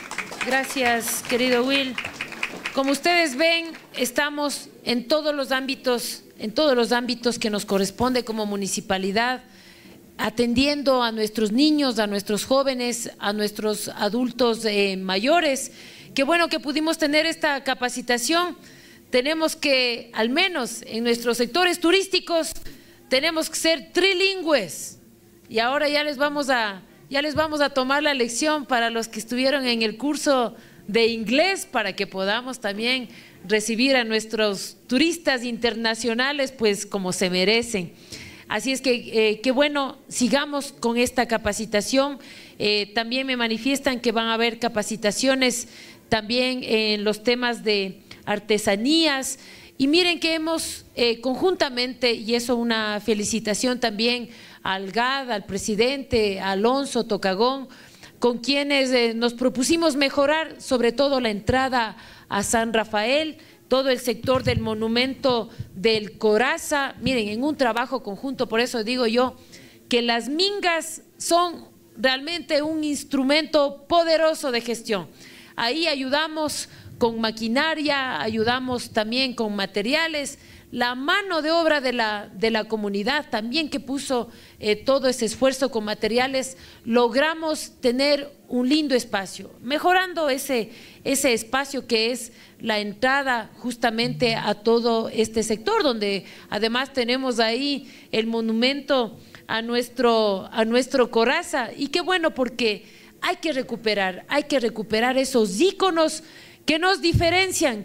gracias querido Will, como ustedes ven, estamos en todos los ámbitos que nos corresponde como municipalidad, atendiendo a nuestros niños, a nuestros jóvenes, a nuestros adultos mayores. Qué bueno que pudimos tener esta capacitación. Tenemos que, al menos en nuestros sectores turísticos, tenemos que ser trilingües. Y ahora ya les vamos a tomar la lección para los que estuvieron en el curso de inglés, para que podamos también recibir a nuestros turistas internacionales pues como se merecen. Así es que qué bueno, sigamos con esta capacitación. También me manifiestan que van a haber capacitaciones también en los temas de artesanías. Y miren que hemos conjuntamente, y eso una felicitación también al GAD, al presidente Alonso Tocagón, con quienes nos propusimos mejorar sobre todo la entrada a San Rafael, todo el sector del monumento del Coraza. Miren, en un trabajo conjunto, por eso digo yo que las mingas son realmente un instrumento poderoso de gestión. Ahí ayudamos con maquinaria, ayudamos también con materiales, la mano de obra de la comunidad también que puso todo ese esfuerzo con materiales, logramos tener un lindo espacio, mejorando ese espacio que es la entrada justamente a todo este sector, donde además tenemos ahí el monumento a nuestro Coraza. Y qué bueno, porque hay que recuperar esos íconos que nos diferencian,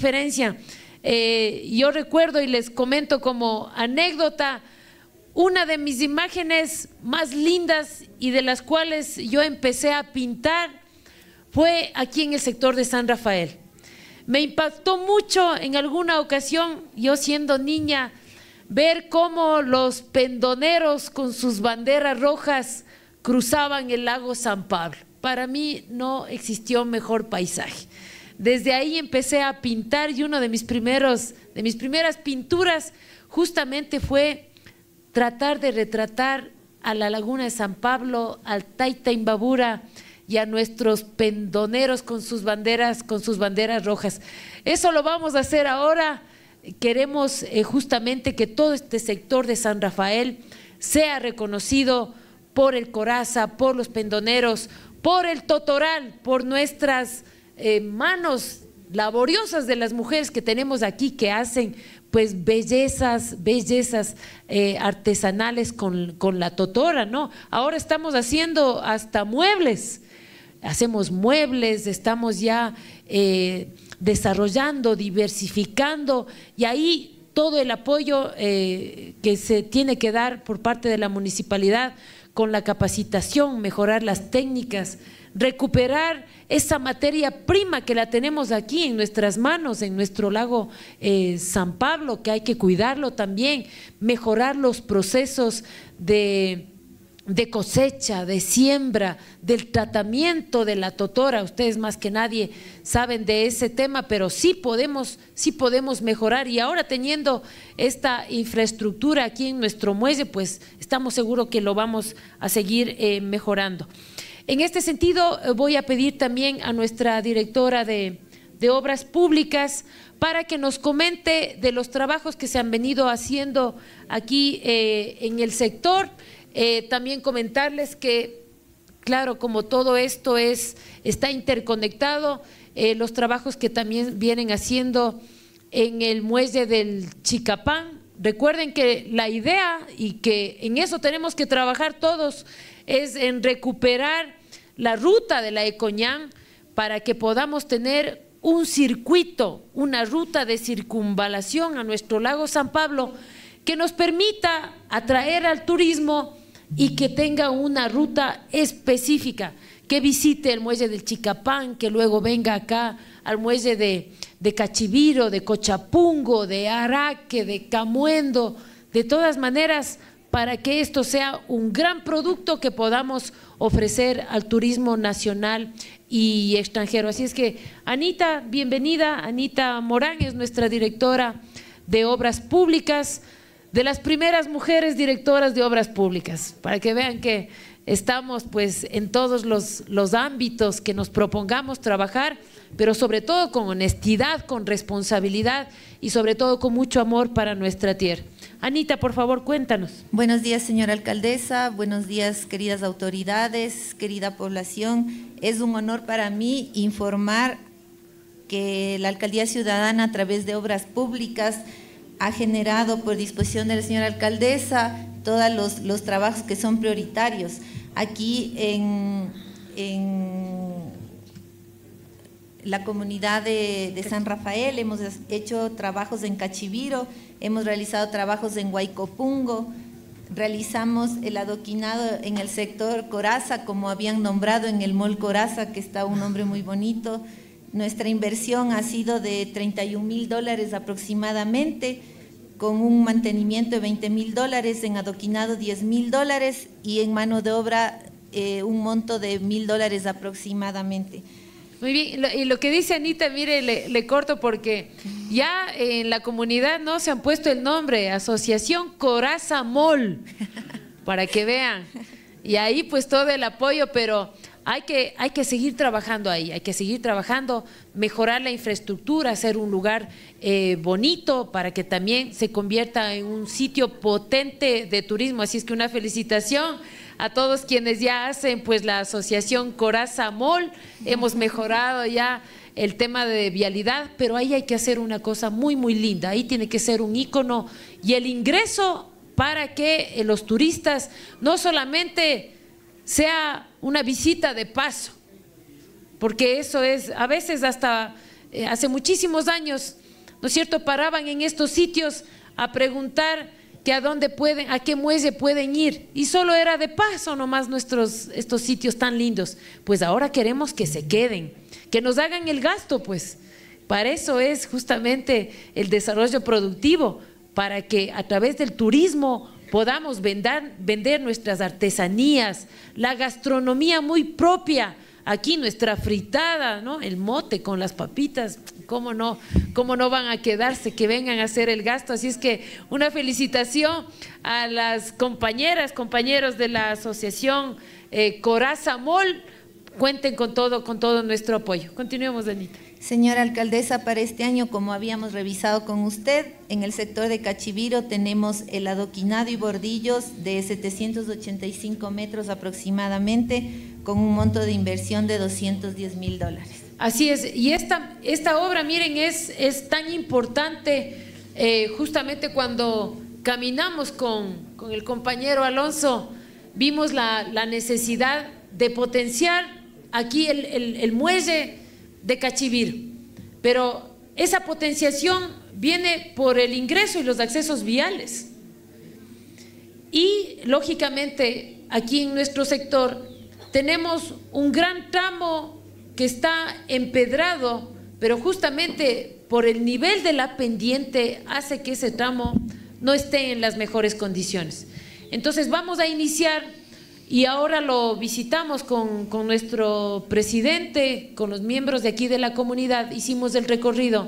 yo recuerdo y les comento como anécdota, una de mis imágenes más lindas y de las cuales yo empecé a pintar fue aquí en el sector de San Rafael. Me impactó mucho en alguna ocasión, yo siendo niña, ver cómo los pendoneros con sus banderas rojas cruzaban el lago San Pablo. Para mí no existió mejor paisaje. Desde ahí empecé a pintar y uno de mis primeras pinturas justamente fue tratar de retratar a la laguna de San Pablo, al Taita Imbabura y a nuestros pendoneros con sus banderas rojas. Eso lo vamos a hacer ahora. Queremos justamente que todo este sector de San Rafael sea reconocido por el Coraza, por los pendoneros, por el Totoral, por nuestras manos laboriosas de las mujeres que tenemos aquí, que hacen pues bellezas artesanales con la totora, ¿no? Ahora estamos haciendo hasta muebles, hacemos muebles, estamos ya desarrollando, diversificando, y ahí todo el apoyo que se tiene que dar por parte de la municipalidad con la capacitación, mejorar las técnicas, recuperar esa materia prima que la tenemos aquí en nuestras manos, en nuestro lago San Pablo, que hay que cuidarlo también, mejorar los procesos de cosecha, de siembra, del tratamiento de la totora. Ustedes más que nadie saben de ese tema, pero sí podemos mejorar, y ahora teniendo esta infraestructura aquí en nuestro muelle, pues estamos seguros que lo vamos a seguir mejorando. En este sentido, voy a pedir también a nuestra directora de Obras Públicas para que nos comente de los trabajos que se han venido haciendo aquí en el sector. También comentarles que, claro, como todo esto está interconectado, los trabajos que también vienen haciendo en el muelle del Chicapán. Recuerden que la idea, y que en eso tenemos que trabajar todos, es en recuperar la ruta de la Ecoñán para que podamos tener un circuito, una ruta de circunvalación a nuestro lago San Pablo que nos permita atraer al turismo y que tenga una ruta específica, que visite el muelle del Chicapán, que luego venga acá al muelle de Cachiviro, de Cochapungo, de Araque, de Camuendo. De todas maneras, para que esto sea un gran producto que podamos ofrecer al turismo nacional y extranjero. Así es que, Anita, bienvenida. Anita Morán es nuestra directora de Obras Públicas, de las primeras mujeres directoras de Obras Públicas, para que vean que estamos pues en todos los ámbitos que nos propongamos trabajar, pero sobre todo con honestidad, con responsabilidad y sobre todo con mucho amor para nuestra tierra. Anita, por favor, cuéntanos. Buenos días, señora alcaldesa, buenos días, queridas autoridades, querida población. Es un honor para mí informar que la Alcaldía Ciudadana, a través de Obras Públicas, ha generado por disposición de la señora alcaldesa todos los trabajos que son prioritarios. Aquí en la comunidad de San Rafael hemos hecho trabajos en Cachiviro, hemos realizado trabajos en Huaycopungo, realizamos el adoquinado en el sector Coraza, como habían nombrado en el Mall Coraza, que está un nombre muy bonito. Nuestra inversión ha sido de $31,000 aproximadamente, con un mantenimiento de $20,000, en adoquinado $10,000 y en mano de obra un monto de $1,000 aproximadamente. Muy bien, y lo que dice Anita, mire, le corto porque ya en la comunidad no se han puesto el nombre, Asociación Coraza Mall, para que vean, y ahí pues todo el apoyo, pero hay que seguir trabajando ahí, hay que seguir trabajando, mejorar la infraestructura, hacer un lugar bonito para que también se convierta en un sitio potente de turismo. Así es que una felicitación a todos quienes ya hacen pues la asociación Coraza Mall. Hemos mejorado ya el tema de vialidad, pero ahí hay que hacer una cosa muy muy linda, ahí tiene que ser un ícono y el ingreso para que los turistas no solamente sea una visita de paso, porque eso es, a veces hasta hace muchísimos años, ¿no es cierto?, paraban en estos sitios a preguntar que a dónde pueden, a qué muelle pueden ir, y solo era de paso nomás estos sitios tan lindos. Pues ahora queremos que se queden, que nos hagan el gasto, pues para eso es justamente el desarrollo productivo, para que a través del turismo podamos vender nuestras artesanías, la gastronomía muy propia. Aquí nuestra fritada, ¿no?, el mote con las papitas, ¿cómo no van a quedarse, que vengan a hacer el gasto? Así es que una felicitación a las compañeros de la asociación Coraza Mall. Cuenten con todo nuestro apoyo. Continuemos, Anita. Señora alcaldesa, para este año, como habíamos revisado con usted, en el sector de Cachiviro tenemos el adoquinado y bordillos de 785 metros aproximadamente, con un monto de inversión de $210,000. Así es, y esta obra, miren, es tan importante, justamente cuando caminamos con el compañero Alonso, vimos la necesidad de potenciar aquí el muelle de Cachiviro, pero esa potenciación viene por el ingreso y los accesos viales, y lógicamente aquí en nuestro sector tenemos un gran tramo que está empedrado, pero justamente por el nivel de la pendiente hace que ese tramo no esté en las mejores condiciones. Entonces vamos a iniciar, y ahora lo visitamos con nuestro presidente, con los miembros de aquí de la comunidad, hicimos el recorrido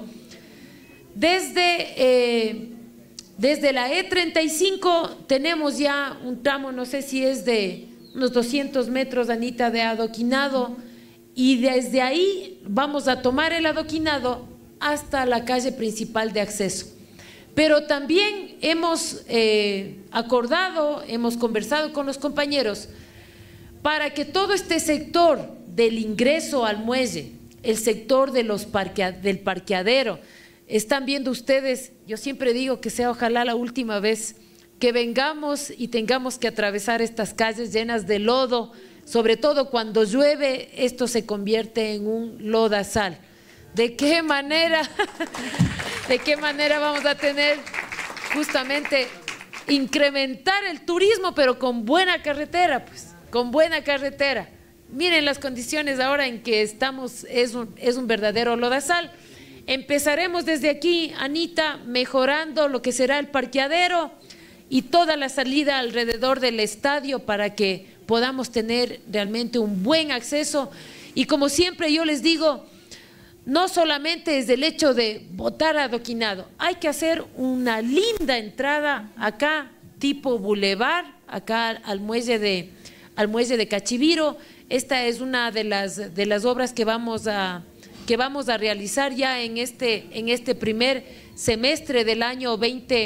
desde la E35, tenemos ya un tramo, no sé si es de unos 200 metros, Anita, de adoquinado, y desde ahí vamos a tomar el adoquinado hasta la calle principal de acceso. Pero también hemos acordado, hemos conversado con los compañeros para que todo este sector del ingreso al muelle, el sector de del parqueadero, están viendo ustedes, yo siempre digo que sea ojalá la última vez que vengamos y tengamos que atravesar estas calles llenas de lodo, sobre todo cuando llueve, esto se convierte en un lodazal. ¿De qué manera? ¿De qué manera vamos a tener justamente incrementar el turismo, pero con buena carretera, pues, con buena carretera? Miren las condiciones ahora en que estamos, es un verdadero lodazal. Empezaremos desde aquí, Anita, mejorando lo que será el parqueadero, y toda la salida alrededor del estadio para que podamos tener realmente un buen acceso. Y como siempre yo les digo, no solamente es el hecho de botar adoquinado, hay que hacer una linda entrada acá, tipo bulevar, acá al muelle de Cachiviro. Esta es una de las obras que vamos a realizar ya en este primer semestre del año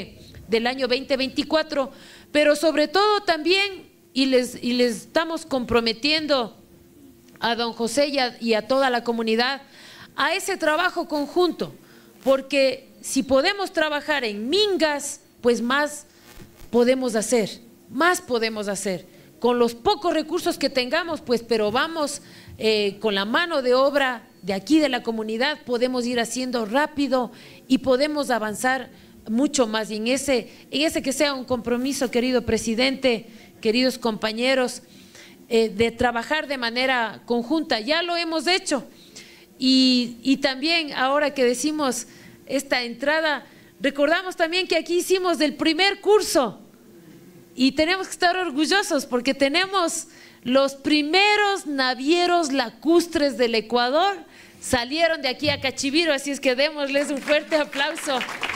2024, pero sobre todo también, y les estamos comprometiendo a don José y a toda la comunidad a ese trabajo conjunto, porque si podemos trabajar en mingas, pues más podemos hacer, con los pocos recursos que tengamos, pues, pero vamos con la mano de obra de aquí de la comunidad, podemos ir haciendo rápido y podemos avanzar mucho más. Y en ese que sea un compromiso, querido presidente, queridos compañeros, de trabajar de manera conjunta. Ya lo hemos hecho. Y también ahora que decimos esta entrada, recordamos también que aquí hicimos el primer curso y tenemos que estar orgullosos porque tenemos los primeros navieros lacustres del Ecuador, salieron de aquí a Cachiviro, así es que démosles un fuerte aplauso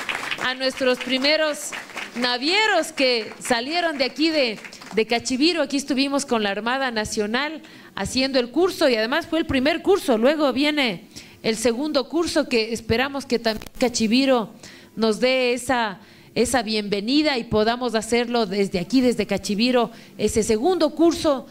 a nuestros primeros navieros que salieron de aquí de Cachiviro. Aquí estuvimos con la Armada Nacional haciendo el curso y además fue el primer curso, luego viene el segundo curso que esperamos que también Cachiviro nos dé esa bienvenida y podamos hacerlo desde aquí, desde Cachiviro, ese segundo curso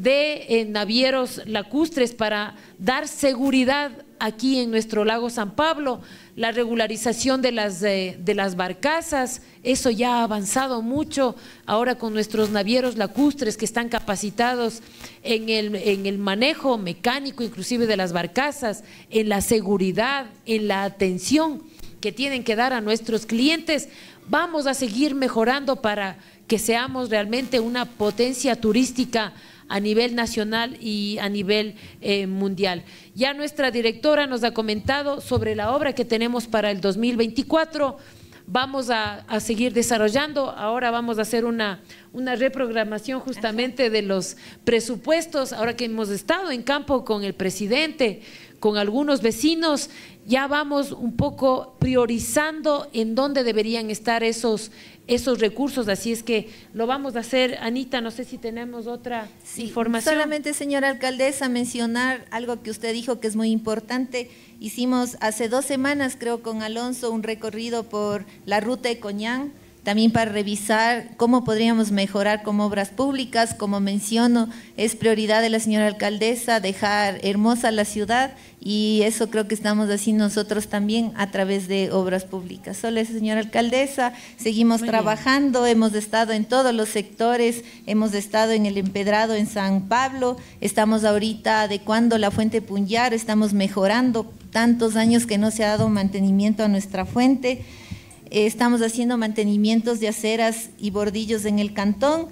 de navieros lacustres para dar seguridad aquí en nuestro lago San Pablo, la regularización de las barcazas, eso ya ha avanzado mucho ahora con nuestros navieros lacustres que están capacitados en el manejo mecánico inclusive de las barcazas, en la seguridad, en la atención que tienen que dar a nuestros clientes. Vamos a seguir mejorando para que seamos realmente una potencia turística a nivel nacional y a nivel mundial. Ya nuestra directora nos ha comentado sobre la obra que tenemos para el 2024, vamos a seguir desarrollando, ahora vamos a hacer una reprogramación justamente de los presupuestos, ahora que hemos estado en campo con el presidente, con algunos vecinos, ya vamos un poco priorizando en dónde deberían estar esos recursos, así es que lo vamos a hacer. Anita, no sé si tenemos otra información. Solamente, señora alcaldesa, mencionar algo que usted dijo que es muy importante. Hicimos hace 2 semanas, creo, con Alonso, un recorrido por la ruta de Coñán, también para revisar cómo podríamos mejorar como obras públicas. Como menciono, es prioridad de la señora alcaldesa dejar hermosa la ciudad y eso creo que estamos haciendo nosotros también a través de obras públicas. Solo eso, señora alcaldesa, seguimos trabajando, hemos estado en todos los sectores, hemos estado en el empedrado en San Pablo, estamos ahorita adecuando la fuente Punyar, estamos mejorando tantos años que no se ha dado mantenimiento a nuestra fuente. Estamos haciendo mantenimientos de aceras y bordillos en el cantón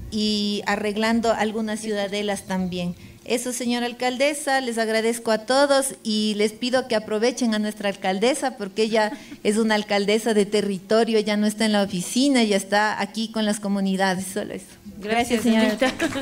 y arreglando algunas ciudadelas también. Eso, señora alcaldesa, les agradezco a todos y les pido que aprovechen a nuestra alcaldesa porque ella es una alcaldesa de territorio, ella no está en la oficina, ella está aquí con las comunidades, solo eso. Gracias, señora.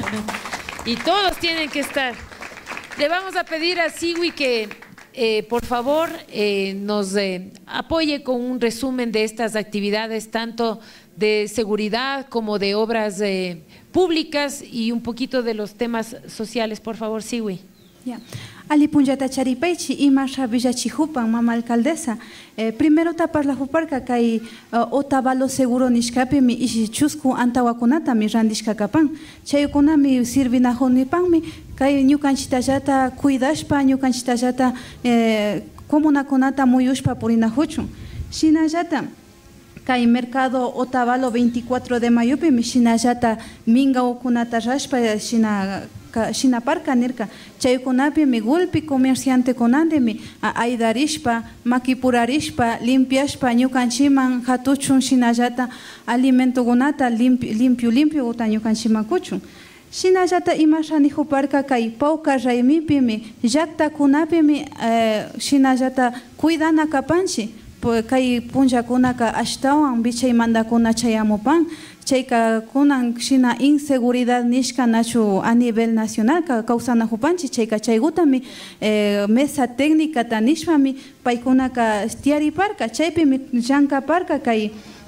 Y todos tienen que estar. Le vamos a pedir a Siwi que por favor nos apoye con un resumen de estas actividades, tanto de seguridad como de obras públicas y un poquito de los temas sociales, por favor, Siwi. Ya. Ali Punjata Charipaichi y Masha Villachijupan, mamá alcaldesa. Primero tapar la juparca que otavalo seguro nishkapi mi ishi antawakunata mi randishkakapan. Chayukuna mi sirvina honipan mi kay ñukanchitallata cuidashpa ñukanchitallata comunakunata muyushpa purina huchun. Shinallata kay mercado Otavalo 24 de mayo mi shinallata minga ukunata rashpa shina parka nirka chaykunapi mi gulpi comerciante konandemi aydarishpa makipurarishpa limpiashpa ñukanchiman hatuchun shinallata alimentokunata limpio uta ñukanchiman kuchun. Shinallata imashani huparka kay pawka raymipimi llaqtakunapimi shinallata cuidana kapanchi kay punllakunaka ashtawan bichay mandakuna chayamupan chayka kunan shina inseguridad nishka nachu a nivel nacional causana hupanchi chayka chaygutami mesa técnica tanishpami paykunaka tiariparka chaypimi llankaparka kay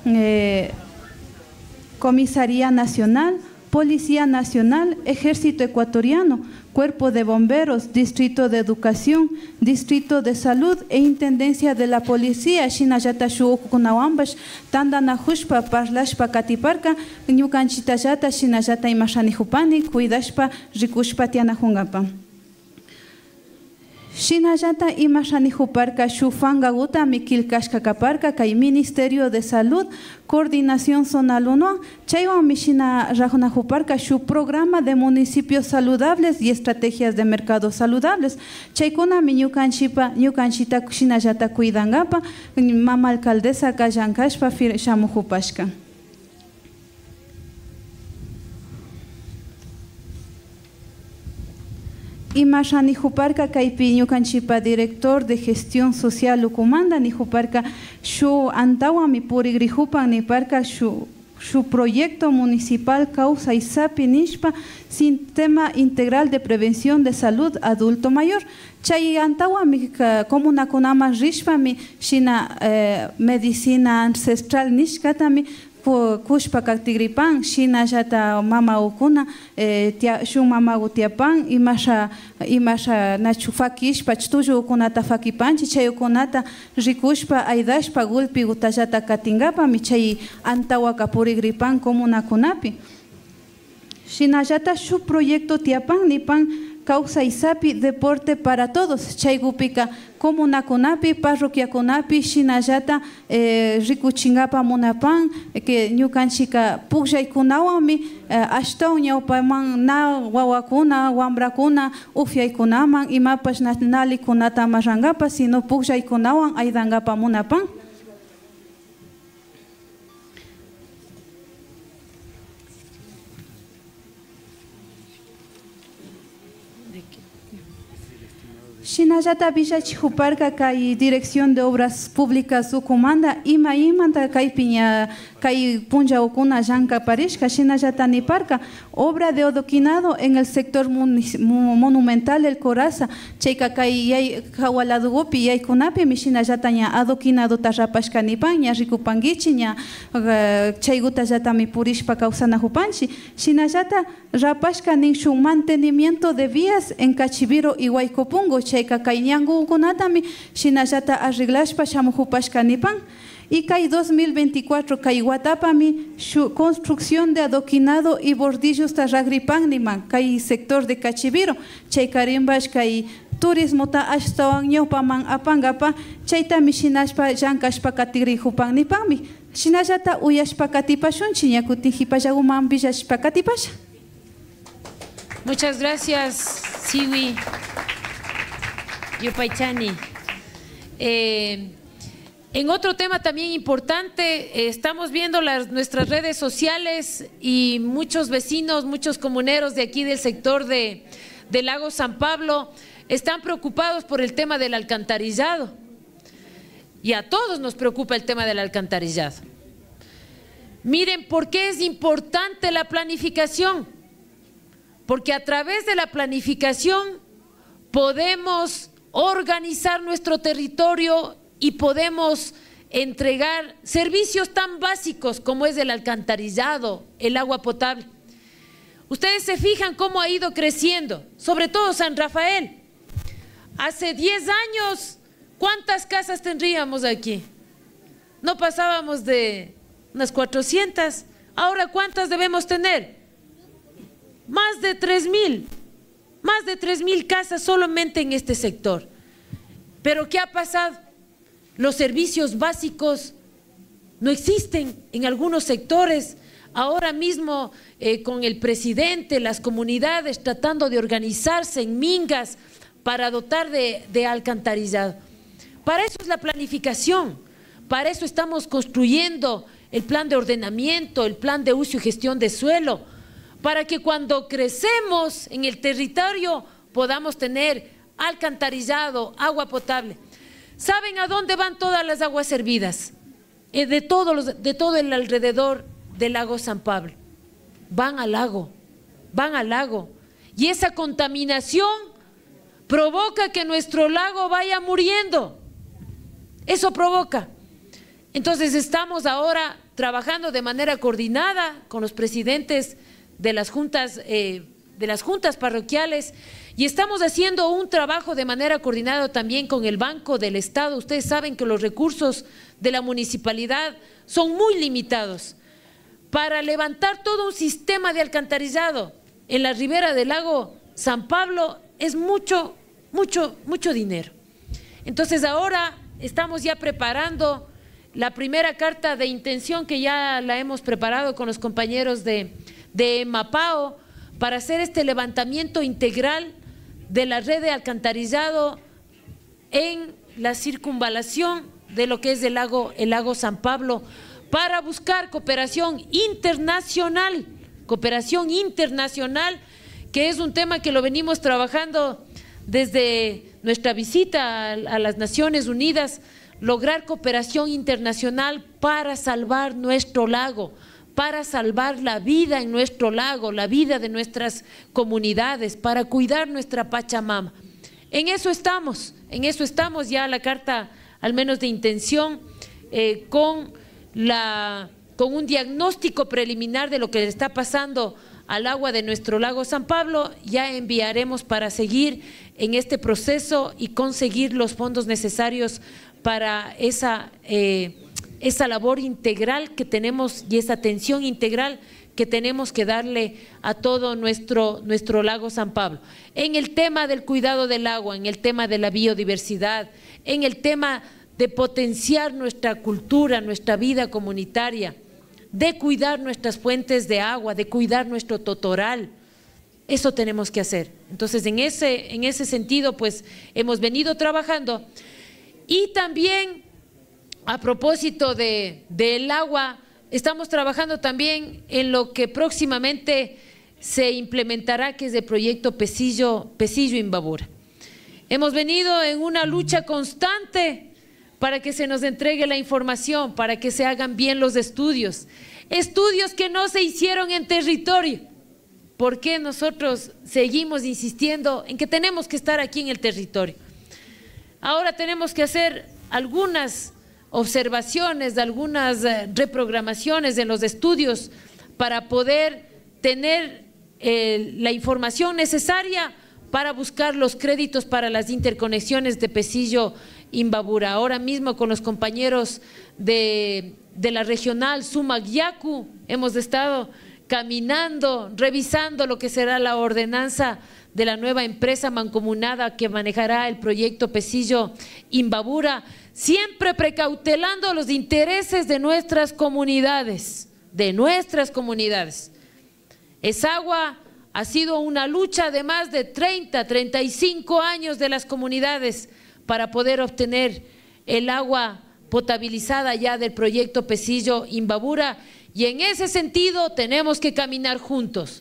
Comisaría Nacional, Policía Nacional, Ejército Ecuatoriano, Cuerpo de Bomberos, Distrito de Educación, Distrito de Salud e Intendencia de la Policía. Shinayata shukunawambash, tandana hushpa, parlashpa katiparka, ñukanchitayata, shinayata imashani hupani, cuidashpa, rikushpa tiana hungapa. Shinayata imashani huparka shufanga guta mikilkashka kaparka kay Ministerio de Salud, Coordinación Zonal 1, chaywa mishina rajuna huparka shu programa de municipios saludables y estrategias de mercados saludables. Chaykuna mi ñukanchita shinayata cuidangapa, mama alcaldesa kallankashpa shamu hupashka. Imasha nijuparka kaypi ñukanchipa director de gestión social ukumanda nijuparka shu antawa mi purigrijupan niparka shu proyecto municipal causa isapi nishpa sistema integral de prevención de salud adulto mayor. Chay antawa mi comunakunama rishpa mi shina medicina ancestral nishkatami kushpa kaktigripan shina jata mama ukuna shu mama utiapan imasha nachu fakishpa chtuju ukunata fakipanchi chay ukunata rikushpa aidashpa gulpi utallata katingapa mi chay antawaka purigripan comunakunapi shina jata shu proyecto tiapan nipan causa isapi deporte para todos chaygupika comunakunapi parroquiakunapi shinallata rikuchingapa munapan que ñukanchika pukllaykunawami ashtaw ñawpaman na wawakuna wambrakuna ufyaykunaman imapash nalikunata amarrankapa sino pukllaykunawan aydankapa munapan. Shinayata villachi huparka kay Dirección de Obras Públicas ukumanda imanta kay piña kay punja ukuna llanka parishka shinayata niparka obra de adoquinado en el sector monumental El Coraza chayka kay yay hawaladugopi yaykunapi mi shinayata ña adoquinado tarrapashka nipan ña rikupankichi ña chaygutallata mi purishpa kawsana hupanchi shinayata rapashka nin shun mantenimiento de vías en Cachiviro y Guaycopungo chayka kay ñangu ukunatami shinayata arreglashpa shamuhupashka nipan y kay 2024 kay watapami construcción de adoquinado y bordillos tarragripan niman kay sector de Cachiviro chay karimbash kay turismo ta ashtawan ñawpaman apangapa chaytami shinashpa llankashpa katigrijupan nipanmi shinayata uyashpa katipashunchi ñakutin hipallaguman villashpa katipasha. Muchas gracias, Siwi Yupaychani. En otro tema también importante, estamos viendo nuestras redes sociales y muchos vecinos, muchos comuneros de aquí del sector de Lago San Pablo están preocupados por el tema del alcantarillado. Y a todos nos preocupa el tema del alcantarillado. Miren, ¿por qué es importante la planificación? Porque a través de la planificación podemos organizar nuestro territorio y podemos entregar servicios tan básicos como es el alcantarillado, el agua potable. Ustedes se fijan cómo ha ido creciendo, sobre todo San Rafael. Hace 10 años, ¿cuántas casas tendríamos aquí? No pasábamos de unas 400. Ahora, ¿cuántas debemos tener? Más de 3.000 casas solamente en este sector. Pero ¿qué ha pasado? Los servicios básicos no existen en algunos sectores. Ahora mismo con el presidente, las comunidades tratando de organizarse en mingas para dotar de alcantarillado. Para eso es la planificación, para eso estamos construyendo el plan de ordenamiento, el plan de uso y gestión de suelo, para que cuando crecemos en el territorio podamos tener alcantarillado, agua potable. ¿Saben a dónde van todas las aguas servidas? De todo el alrededor del lago San Pablo. Van al lago. Y esa contaminación provoca que nuestro lago vaya muriendo. Eso provoca. Entonces estamos ahora trabajando de manera coordinada con los presidentes de las juntas parroquiales, y estamos haciendo un trabajo de manera coordinada también con el Banco del Estado. Ustedes saben que los recursos de la municipalidad son muy limitados. Para levantar todo un sistema de alcantarillado en la ribera del lago San Pablo es mucho dinero. Entonces ahora estamos ya preparando la primera carta de intención, que ya la hemos preparado con los compañeros de Mapao, para hacer este levantamiento integral de la red de alcantarillado en la circunvalación de lo que es el lago San Pablo, para buscar cooperación internacional, que es un tema que lo venimos trabajando desde nuestra visita a las Naciones Unidas, lograr cooperación internacional para salvar nuestro lago, para salvar la vida en nuestro lago, la vida de nuestras comunidades, para cuidar nuestra Pachamama. En eso estamos ya la carta, al menos de intención, con un diagnóstico preliminar de lo que le está pasando al agua de nuestro lago San Pablo. Ya enviaremos para seguir en este proceso y conseguir los fondos necesarios para esa labor integral que tenemos y esa atención integral que tenemos que darle a todo nuestro lago San Pablo. En el tema del cuidado del agua, en el tema de la biodiversidad, en el tema de potenciar nuestra cultura, nuestra vida comunitaria, de cuidar nuestras fuentes de agua, de cuidar nuestro totoral. Eso tenemos que hacer. Entonces, en ese sentido, pues, hemos venido trabajando. Y también, a propósito del agua, estamos trabajando también en lo que próximamente se implementará, que es el proyecto Pesillo Imbabura. Hemos venido en una lucha constante para que se nos entregue la información, para que se hagan bien los estudios que no se hicieron en territorio. ¿Por qué nosotros seguimos insistiendo en que tenemos que estar aquí en el territorio? Ahora tenemos que hacer algunas observaciones, algunas reprogramaciones en los estudios para poder tener la información necesaria para buscar los créditos para las interconexiones de Pesillo Imbabura. Ahora mismo con los compañeros de la regional Sumac-Yacu hemos estado caminando, revisando lo que será la ordenanza de la nueva empresa mancomunada que manejará el proyecto Pesillo Imbabura, siempre precautelando los intereses de nuestras comunidades, Esa agua ha sido una lucha de más de 30, 35 años de las comunidades para poder obtener el agua potabilizada ya del proyecto Pesillo Imbabura, y en ese sentido tenemos que caminar juntos.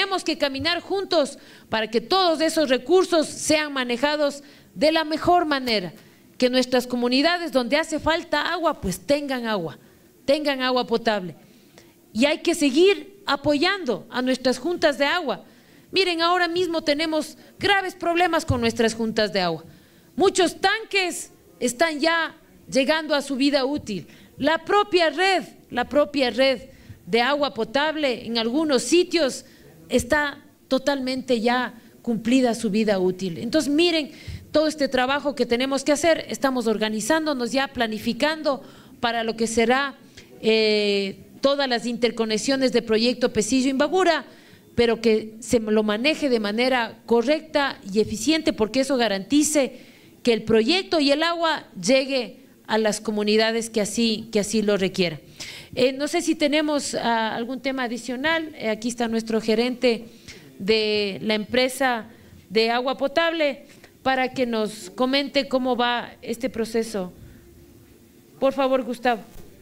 Para que todos esos recursos sean manejados de la mejor manera, que nuestras comunidades donde hace falta agua, pues tengan agua potable. Y hay que seguir apoyando a nuestras juntas de agua. Miren, ahora mismo tenemos graves problemas con nuestras juntas de agua. Muchos tanques están ya llegando a su vida útil. La propia red de agua potable en algunos sitios está totalmente ya cumplida su vida útil. Entonces, miren, todo este trabajo que tenemos que hacer, estamos organizándonos ya, planificando para lo que será todas las interconexiones de proyecto Pesillo Imbabura, pero que se lo maneje de manera correcta y eficiente, porque eso garantice que el proyecto y el agua llegue a las comunidades que así lo requieran. No sé si tenemos algún tema adicional. Aquí está nuestro gerente de la empresa de agua potable para que nos comente cómo va este proceso. Por favor, Gustavo.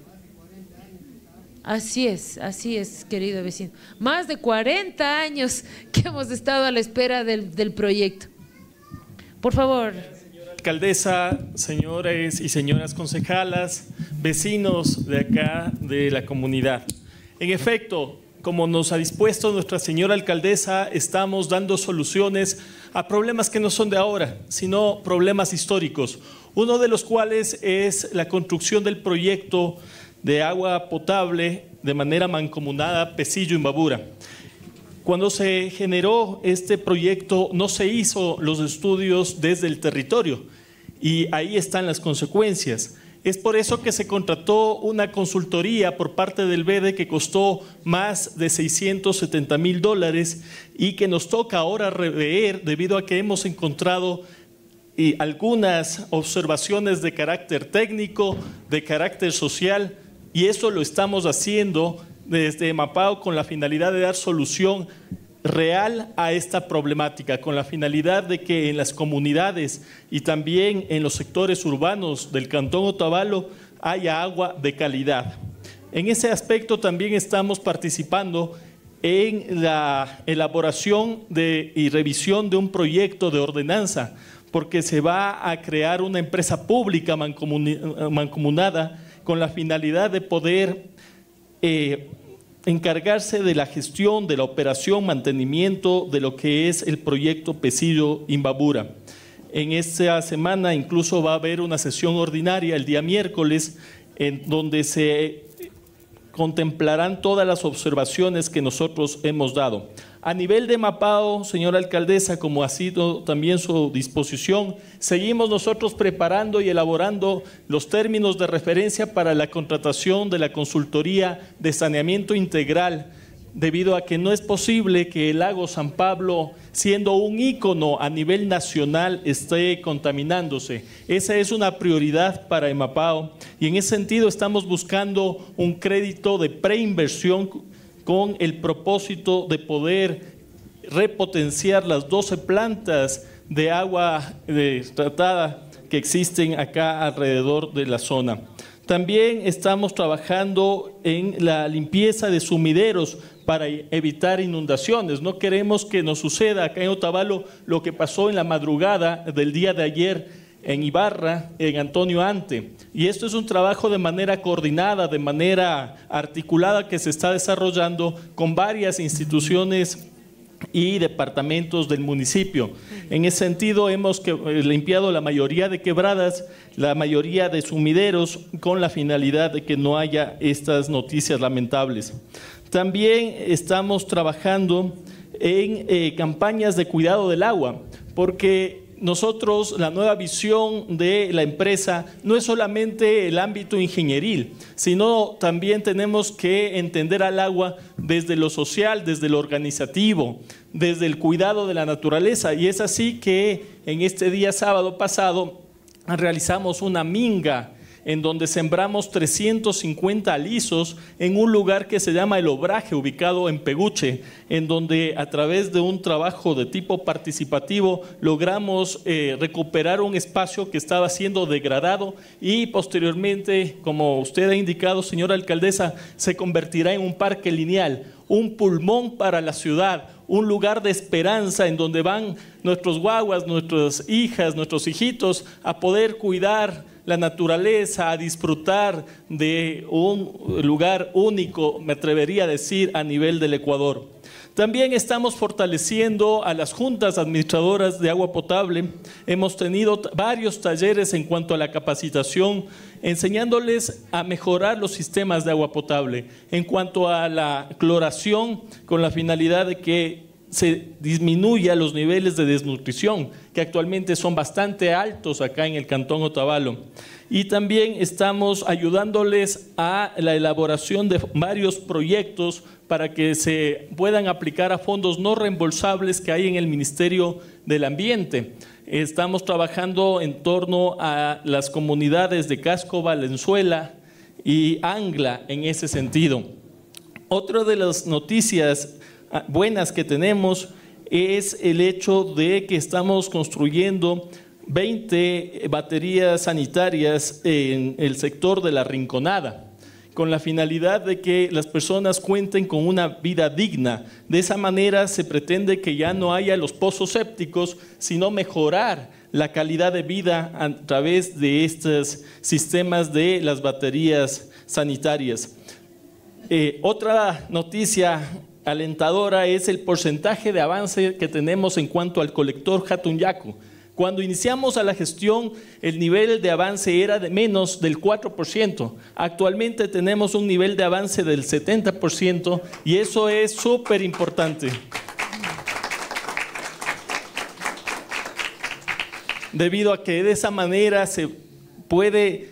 Así es, querido vecino. Más de 40 años que hemos estado a la espera del proyecto. Por favor. Alcaldesa, señores y señoras concejalas, vecinos de acá de la comunidad. En efecto, como nos ha dispuesto nuestra señora alcaldesa, estamos dando soluciones a problemas que no son de ahora, sino problemas históricos. Uno de los cuales es la construcción del proyecto de agua potable de manera mancomunada Pesillo-Imbabura. Cuando se generó este proyecto no se hizo los estudios desde el territorio y ahí están las consecuencias. Es por eso que se contrató una consultoría por parte del BEDE que costó más de $670,000 y que nos toca ahora rever debido a que hemos encontrado algunas observaciones de carácter técnico, de carácter social, y eso lo estamos haciendo desde Mapao con la finalidad de dar solución real a esta problemática, con la finalidad de que en las comunidades y también en los sectores urbanos del Cantón Otavalo haya agua de calidad. En ese aspecto también estamos participando en la elaboración y revisión de un proyecto de ordenanza, porque se va a crear una empresa pública mancomunada con la finalidad de poder encargarse de la gestión, de la operación, mantenimiento de lo que es el proyecto Pesillo-Imbabura. En esta semana incluso va a haber una sesión ordinaria el día miércoles en donde se contemplarán todas las observaciones que nosotros hemos dado. A nivel de Mapao, señora alcaldesa, como ha sido también su disposición, seguimos nosotros preparando y elaborando los términos de referencia para la contratación de la consultoría de saneamiento integral, debido a que no es posible que el lago San Pablo, siendo un ícono a nivel nacional, esté contaminándose. Esa es una prioridad para Mapao y en ese sentido estamos buscando un crédito de preinversión con el propósito de poder repotenciar las 12 plantas de agua tratada que existen acá alrededor de la zona. También estamos trabajando en la limpieza de sumideros para evitar inundaciones. No queremos que nos suceda acá en Otavalo lo que pasó en la madrugada del día de ayer en Ibarra, en Antonio Ante. Y esto es un trabajo de manera coordinada, de manera articulada que se está desarrollando con varias instituciones y departamentos del municipio. En ese sentido hemos limpiado la mayoría de quebradas, la mayoría de sumideros con la finalidad de que no haya estas noticias lamentables. También estamos trabajando en campañas de cuidado del agua, porque nosotros, la nueva visión de la empresa no es solamente el ámbito ingenieril, sino también tenemos que entender al agua desde lo social, desde lo organizativo, desde el cuidado de la naturaleza. Y es así que en este día sábado pasado realizamos una minga en donde sembramos 350 alisos en un lugar que se llama El Obraje, ubicado en Peguche, en donde a través de un trabajo de tipo participativo logramos recuperar un espacio que estaba siendo degradado y posteriormente, como usted ha indicado, señora alcaldesa, se convertirá en un parque lineal, un pulmón para la ciudad, un lugar de esperanza en donde van nuestros guaguas, nuestras hijas, nuestros hijitos a poder cuidar la naturaleza, a disfrutar de un lugar único, me atrevería a decir, a nivel del Ecuador. También estamos fortaleciendo a las juntas administradoras de agua potable. Hemos tenido varios talleres en cuanto a la capacitación, enseñándoles a mejorar los sistemas de agua potable. En cuanto a la cloración, con la finalidad de que se disminuya los niveles de desnutrición, que actualmente son bastante altos acá en el Cantón Otavalo. Y también estamos ayudándoles a la elaboración de varios proyectos para que se puedan aplicar a fondos no reembolsables que hay en el Ministerio del Ambiente. Estamos trabajando en torno a las comunidades de Casco, Valenzuela y Angla en ese sentido. Otra de las noticias buenas que tenemos es el hecho de que estamos construyendo 20 baterías sanitarias en el sector de La Rinconada, con la finalidad de que las personas cuenten con una vida digna. De esa manera se pretende que ya no haya los pozos sépticos, sino mejorar la calidad de vida a través de estos sistemas de las baterías sanitarias. Otra noticia alentadora es el porcentaje de avance que tenemos en cuanto al colector Jatunyacu. Cuando iniciamos a la gestión, el nivel de avance era de menos del 4%. Actualmente tenemos un nivel de avance del 70% y eso es súper importante. Debido a que de esa manera se puede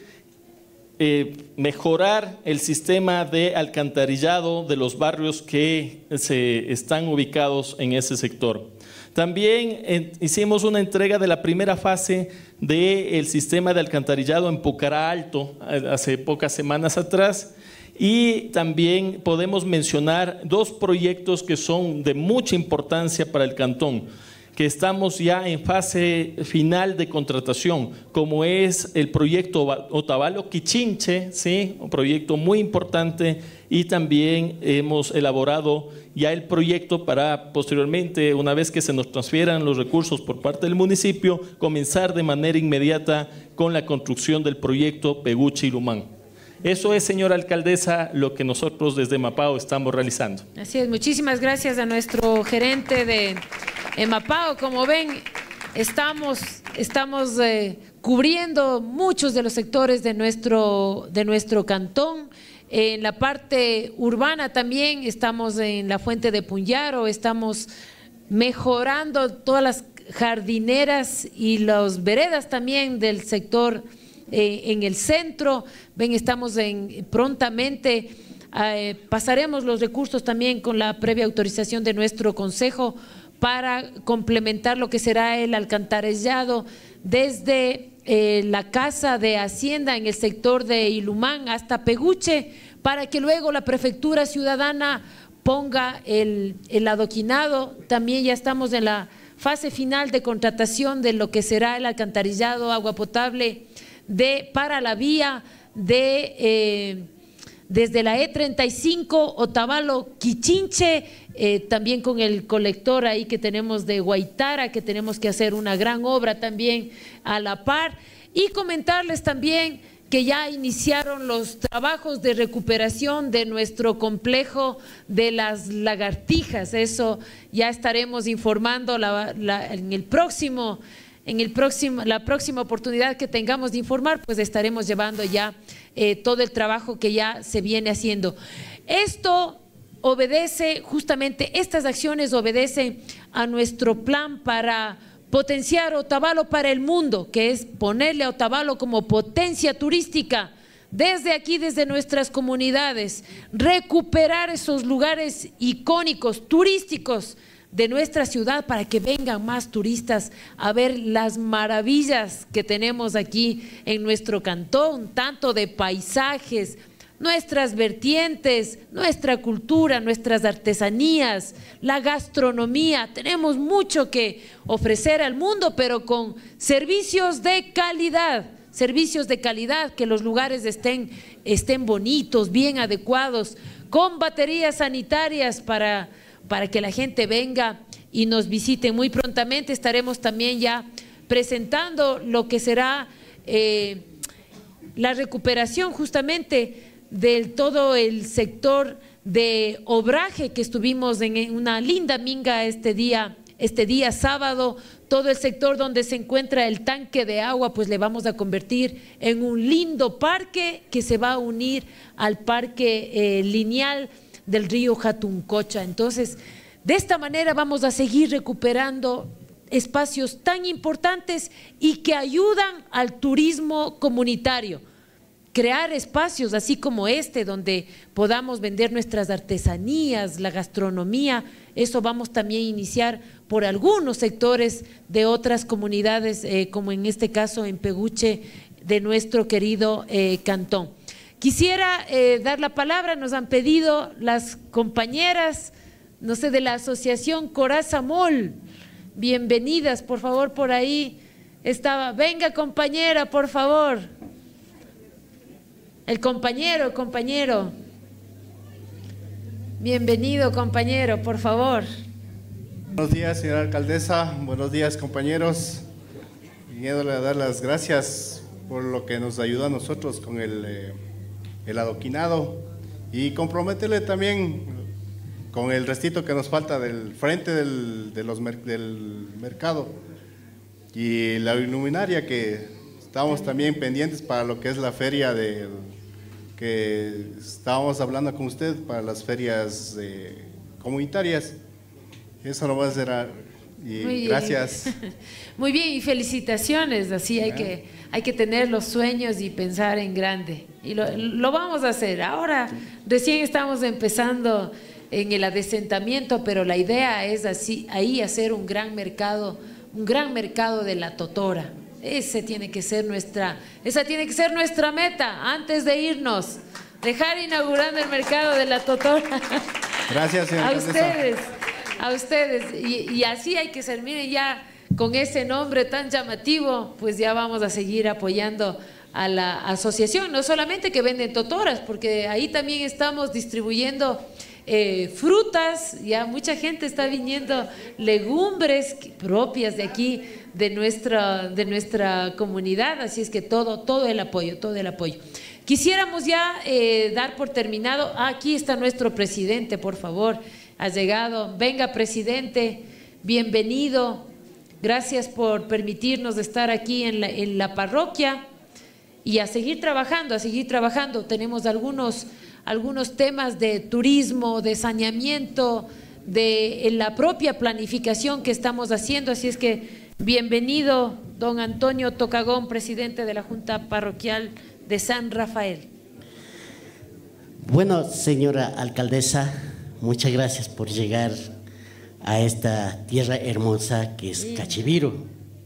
mejorar el sistema de alcantarillado de los barrios que se están ubicados en ese sector. También hicimos una entrega de la primera fase del sistema de alcantarillado en Pucará Alto hace pocas semanas atrás, y también podemos mencionar dos proyectos que son de mucha importancia para el cantón, que estamos ya en fase final de contratación, como es el proyecto Otavalo Quichinche, ¿sí? Un proyecto muy importante, y también hemos elaborado ya el proyecto para posteriormente, una vez que se nos transfieran los recursos por parte del municipio, comenzar de manera inmediata con la construcción del proyecto Peguche-Ilumán. Eso es, señora alcaldesa, lo que nosotros desde Mapao estamos realizando. Así es, muchísimas gracias a nuestro gerente de Mapao. Como ven, estamos cubriendo muchos de los sectores de nuestro cantón. En la parte urbana también estamos en la Fuente de Punyaro, estamos mejorando todas las jardineras y las veredas también del sector en el centro. Ven, estamos prontamente pasaremos los recursos también con la previa autorización de nuestro consejo para complementar lo que será el alcantarillado desde la Casa de Hacienda en el sector de Ilumán hasta Peguche, para que luego la Prefectura Ciudadana ponga el adoquinado. También ya estamos en la fase final de contratación de lo que será el alcantarillado, agua potable para la vía desde la E35 Otavalo Quichinche, también con el colector ahí que tenemos de Guaitara, que tenemos que hacer una gran obra también a la par. Y comentarles también que ya iniciaron los trabajos de recuperación de nuestro complejo de las lagartijas. Eso ya estaremos informando la próxima oportunidad que tengamos de informar, pues estaremos llevando ya todo el trabajo que ya se viene haciendo. Esto obedece, justamente estas acciones obedecen a nuestro plan para potenciar Otavalo para el mundo, que es ponerle a Otavalo como potencia turística desde aquí, desde nuestras comunidades, recuperar esos lugares icónicos, turísticos de nuestra ciudad, para que vengan más turistas a ver las maravillas que tenemos aquí en nuestro cantón, tanto de paisajes, nuestras vertientes, nuestra cultura, nuestras artesanías, la gastronomía. Tenemos mucho que ofrecer al mundo, pero con servicios de calidad, que los lugares estén bonitos, bien adecuados, con baterías sanitarias para que la gente venga y nos visite. Muy prontamente estaremos también ya presentando lo que será la recuperación justamente del todo el sector de obraje, que estuvimos en una linda minga este día sábado. Todo el sector donde se encuentra el tanque de agua, pues le vamos a convertir en un lindo parque que se va a unir al parque lineal del río Jatuncocha. Entonces, de esta manera vamos a seguir recuperando espacios tan importantes y que ayudan al turismo comunitario. Crear espacios así como donde podamos vender nuestras artesanías, la gastronomía. Eso vamos también a iniciar por algunos sectores de otras comunidades, como en este caso en Peguche, de nuestro querido cantón. Quisiera dar la palabra, nos han pedido las compañeras, no sé, de la asociación Corazamol. Bienvenidas, por favor, por ahí estaba. Venga, compañera, por favor. El compañero. Bienvenido, compañero, por favor. Buenos días, señora alcaldesa. Buenos días, compañeros. Viniéndole a dar las gracias por lo que nos ayuda a nosotros con el adoquinado y comprometerle también con el restito que nos falta del frente del mercado y la luminaria, que estamos también pendientes para lo que es la feria que estábamos hablando con usted, para las ferias comunitarias. Eso lo va a hacer. Y muy gracias. Bien. Muy bien, y felicitaciones. Así hay que tener los sueños y pensar en grande. Y lo vamos a hacer. Ahora recién estamos empezando en el adesentamiento, pero la idea es ahí hacer un gran mercado de la totora. Esa tiene que ser nuestra meta antes de irnos. Dejar inaugurando el mercado de la totora. Gracias, señora A ustedes. Y así hay que ser. Miren, ya con ese nombre tan llamativo, pues ya vamos a seguir apoyando a la asociación. No solamente que venden totoras, porque ahí también estamos distribuyendo frutas. Ya mucha gente está viniendo, legumbres propias de aquí, de nuestra comunidad. Así es que todo el apoyo. Quisiéramos ya dar por terminado. Aquí está nuestro presidente, por favor. Ha llegado. Venga, presidente, bienvenido. Gracias por permitirnos estar aquí en la parroquia y a seguir trabajando. Tenemos algunos temas de turismo, de saneamiento, de la propia planificación que estamos haciendo. Así es que bienvenido, don Antonio Tocagón, presidente de la Junta Parroquial de San Rafael. Bueno, señora alcaldesa, muchas gracias por llegar a esta tierra hermosa que es Cachiviro.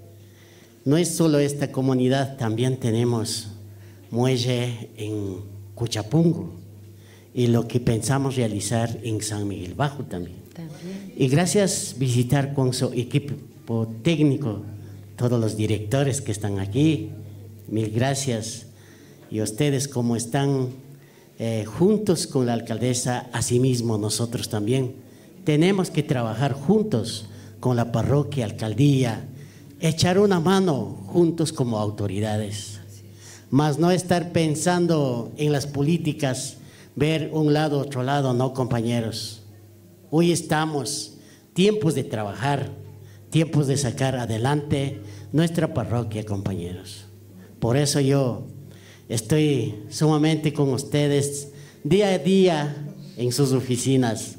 No es solo esta comunidad, también tenemos muelle en Cuchapungo y lo que pensamos realizar en San Miguel Bajo también. Y gracias visitar con su equipo técnico, todos los directores que están aquí, mil gracias. Y ustedes como están juntos con la alcaldesa, asimismo nosotros también tenemos que trabajar juntos con la parroquia, alcaldía, echar una mano juntos como autoridades, más no estar pensando en las políticas, ver un lado, otro lado, no, compañeros. Hoy estamos tiempos de trabajar, tiempos de sacar adelante nuestra parroquia, compañeros. Por eso yo estoy sumamente con ustedes día a día en sus oficinas.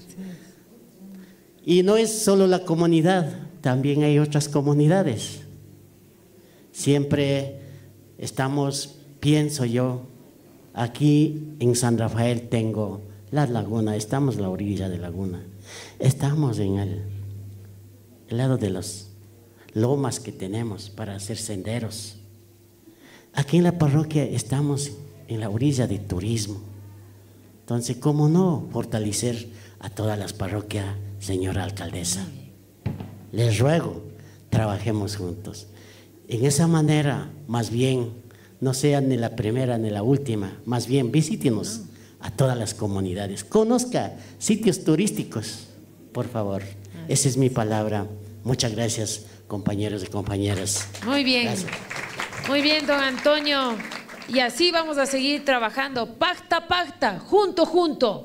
Y no es solo la comunidad, también hay otras comunidades. Siempre estamos, pienso yo, aquí en San Rafael tengo la laguna, estamos en la orilla de la laguna, estamos en el lado de las lomas que tenemos para hacer senderos. Aquí en la parroquia estamos en la orilla de turismo. Entonces, ¿cómo no fortalecer a todas las parroquias, señora alcaldesa? Les ruego, trabajemos juntos. En esa manera, más bien, no sea ni la primera ni la última, más bien visítenos a todas las comunidades. Conozca sitios turísticos, por favor. Esa es mi palabra. Muchas gracias, compañeros y compañeras. Muy bien. Gracias. Muy bien, don Antonio. Y así vamos a seguir trabajando, pacta, junto,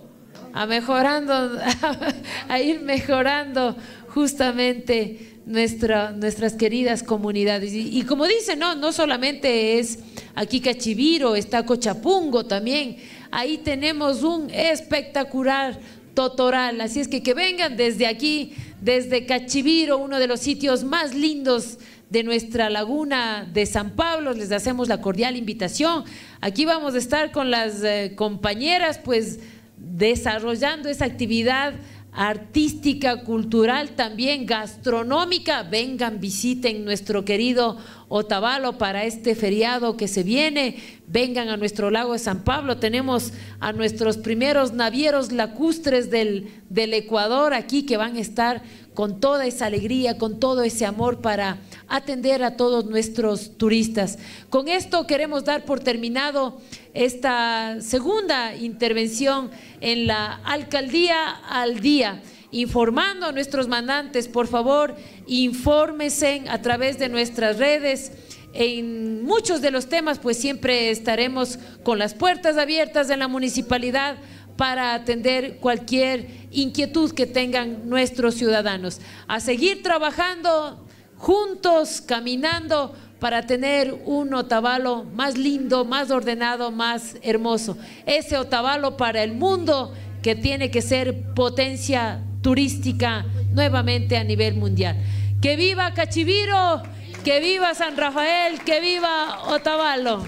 a ir mejorando justamente nuestras queridas comunidades. Y como dicen, no solamente es aquí Cachiviro, está Cochapungo también. Ahí tenemos un espectacular totoral. Así es que vengan desde aquí, desde Cachiviro, uno de los sitios más lindos de nuestra laguna de San Pablo. Les hacemos la cordial invitación. Aquí vamos a estar con las compañeras, pues desarrollando esa actividad artística, cultural, también gastronómica. Vengan, visiten nuestro querido Otavalo para este feriado que se viene. Vengan a nuestro lago de San Pablo. Tenemos a nuestros primeros navieros lacustres del Ecuador aquí, que van a estar con toda esa alegría, con todo ese amor para atender a todos nuestros turistas. Con esto queremos dar por terminado esta segunda intervención en la Alcaldía al Día. informando a nuestros mandantes. Por favor, infórmense a través de nuestras redes. En muchos de los temas, pues siempre estaremos con las puertas abiertas en la municipalidad para atender cualquier inquietud que tengan nuestros ciudadanos. A seguir trabajando juntos, caminando para tener un Otavalo más lindo, más ordenado, más hermoso. Ese Otavalo para el mundo que tiene que ser potencia turística nuevamente a nivel mundial. ¡Que viva Cachiviro! ¡Que viva San Rafael! ¡Que viva Otavalo!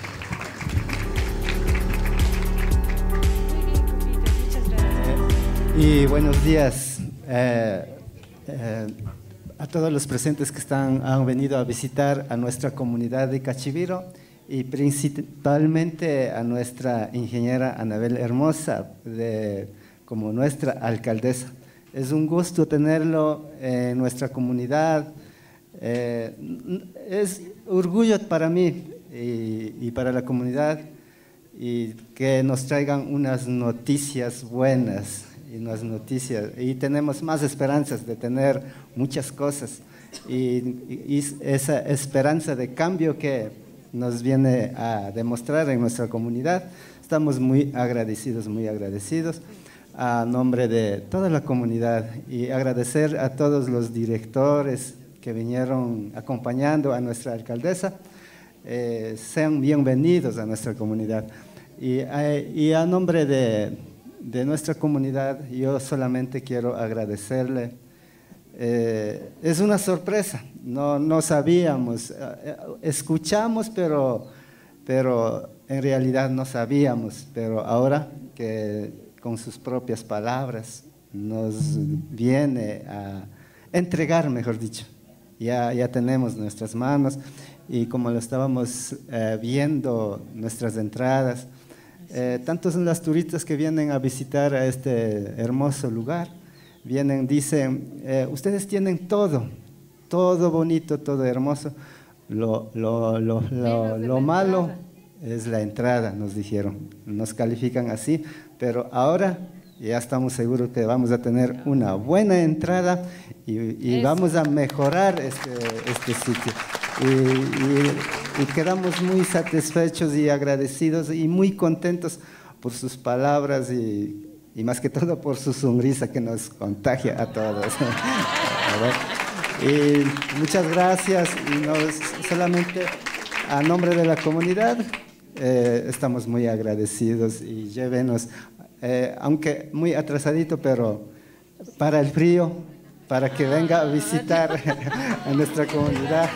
Y buenos días a todos los presentes que han venido a visitar a nuestra comunidad de Cachiviro y principalmente a nuestra ingeniera Anabel Hermosa como nuestra alcaldesa. Es un gusto tenerlo en nuestra comunidad. Es orgullo para mí y para la comunidad y que nos traigan unas noticias buenas y tenemos más esperanzas de tener muchas cosas y esa esperanza de cambio que nos viene a demostrar en nuestra comunidad. Estamos muy agradecidos a nombre de toda la comunidad y agradecer a todos los directores que vinieron acompañando a nuestra alcaldesa. Sean bienvenidos a nuestra comunidad. Y a nombre de nuestra comunidad, yo solamente quiero agradecerle. Es una sorpresa, no sabíamos, escuchamos, pero en realidad no sabíamos, pero ahora que con sus propias palabras nos viene a entregar, mejor dicho. Ya tenemos nuestras manos y como lo estábamos viendo, nuestras entradas, tantos las turistas que vienen a visitar a este hermoso lugar, dicen, ustedes tienen todo bonito, todo hermoso, lo malo es la entrada, nos dijeron, nos califican así, pero ahora ya estamos seguros que vamos a tener una buena entrada y vamos a mejorar este sitio. Y quedamos muy satisfechos y agradecidos y muy contentos por sus palabras y más que todo por su sonrisa que nos contagia a todos. Y muchas gracias y solamente a nombre de la comunidad estamos muy agradecidos y llévenos, aunque muy atrasadito, pero para el frío, para que venga a visitar a nuestra comunidad.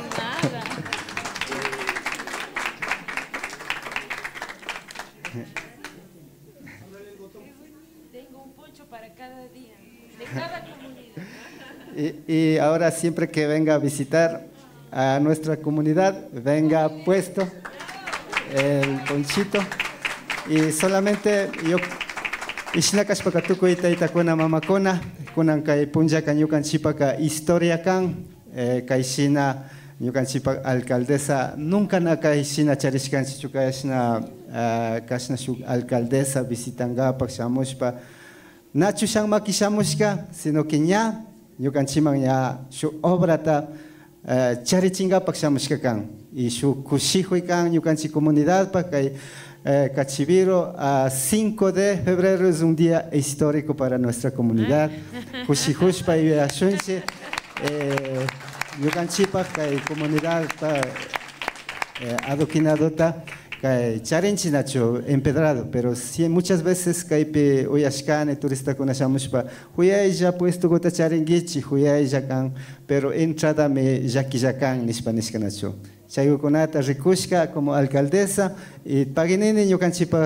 Tengo un poncho para cada día, de cada comunidad. Y ahora siempre que venga a visitar a nuestra comunidad, venga puesto el ponchito y solamente yo Ishnakashpaka tukuita itakuna mamakuna kunan kay punjaka ñukanchipaka historia kan kayshina ñukanchipak alcaldesa nunca na kayshina charishkanchichu kayshina kashna shuk alcaldesa visitangapak shamushpa nachu shanmaki shamushka sino que ña ñukanchiman ña shuk obrata charichingapak shamushka kan y shuk kushijuy kan ñukanchik comunidad pa kay Cachiviro, 5 de febrero es un día histórico para nuestra comunidad. Kushijushpa y Ashunche, Yukanchipa, comunidad adoquinadota, charinchinacho, empedrado, pero muchas veces caipe uyashkane turista con ashamushpa, huyaya puesto gota charingichi, huyaya kan, pero entrada me yaquiyacan nispanishkanacho. Chayukunata rikushka como alcaldesa y paginini ñukanchipa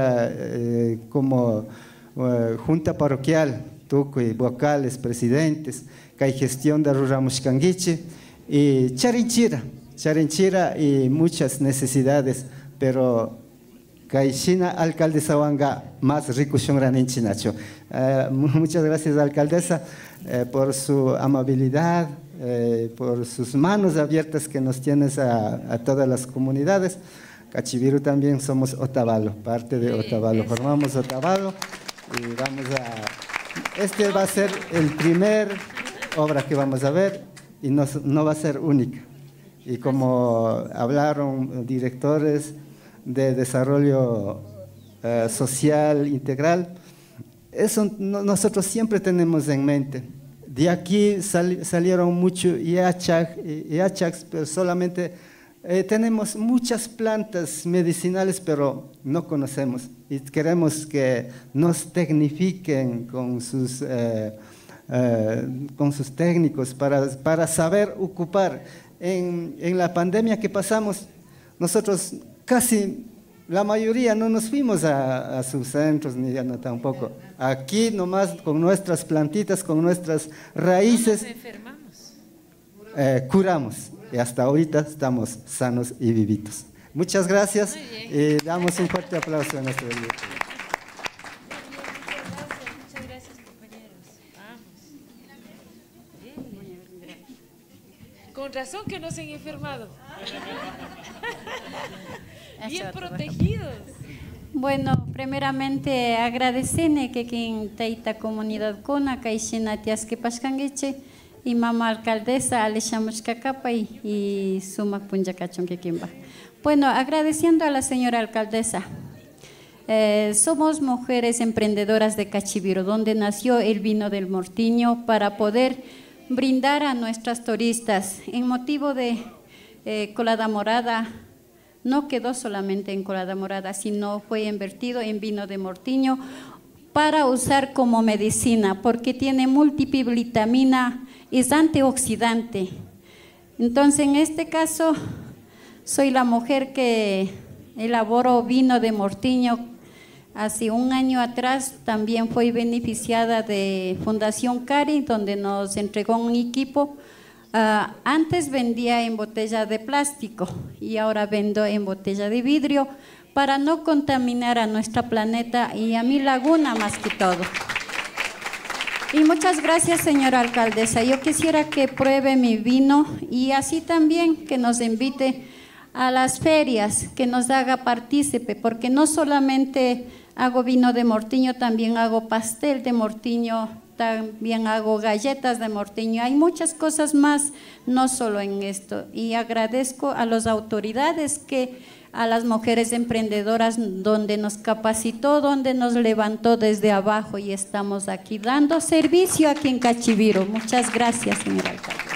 como junta parroquial, tukuy vocales, presidentes, kay gestión de ruramushkangichi y charinchira y muchas necesidades, pero kayshina alcaldesa wanga más rikushonraninchinacho. Muchas gracias alcaldesa por su amabilidad. Por sus manos abiertas que nos tienes a todas las comunidades. Cachiviro también somos Otavalo, parte de Otavalo, formamos Otavalo y vamos Este va a ser el primer obra que vamos a ver y no va a ser única. Y como hablaron directores de desarrollo social integral, eso nosotros siempre tenemos en mente. De aquí salieron muchos IACHACs, pero solamente tenemos muchas plantas medicinales, pero no conocemos. Y queremos que nos tecnifiquen con sus técnicos para saber ocupar. En la pandemia que pasamos, nosotros casi la mayoría no nos fuimos a sus centros, ni ya no tampoco. Aquí nomás con nuestras plantitas, con nuestras raíces, no nos enfermamos. Curamos. Y hasta ahorita estamos sanos y vivitos. Muchas gracias y damos un fuerte aplauso a nuestro director. Muchas gracias, compañeros. Vamos. Con razón que no se han enfermado. Bien protegidos. Bueno, primeramente agradecerle que en esta comunidad Kona, Kaishina Tiaske Pascangueche, y mamá alcaldesa Alexamush Kakapay y Sumak Punjacachon Kekimba. Bueno, agradeciendo a la señora alcaldesa. Somos mujeres emprendedoras de Cachiviro, donde nació el vino del Mortiño, para poder brindar a nuestras turistas en motivo de Colada Morada. No quedó solamente en Colada Morada, sino fue invertido en vino de Mortiño para usar como medicina, porque tiene multivitamina, es antioxidante. Entonces, en este caso, soy la mujer que elaboró vino de Mortiño. Hace un año atrás también fui beneficiada de Fundación Cari, donde nos entregó un equipo. Antes vendía en botella de plástico y ahora vendo en botella de vidrio para no contaminar a nuestro planeta y a mi laguna más que todo. Y muchas gracias, señora alcaldesa. Yo quisiera que pruebe mi vino y así también que nos invite a las ferias, que nos haga partícipe, porque no solamente hago vino de Mortiño, también hago pastel de Mortiño, también hago galletas de Mortiño. Hay muchas cosas más, no solo en esto. Y agradezco a las autoridades, a las mujeres emprendedoras, donde nos capacitó, donde nos levantó desde abajo y estamos aquí dando servicio aquí en Cachiviro. Muchas gracias, señora alcaldesa.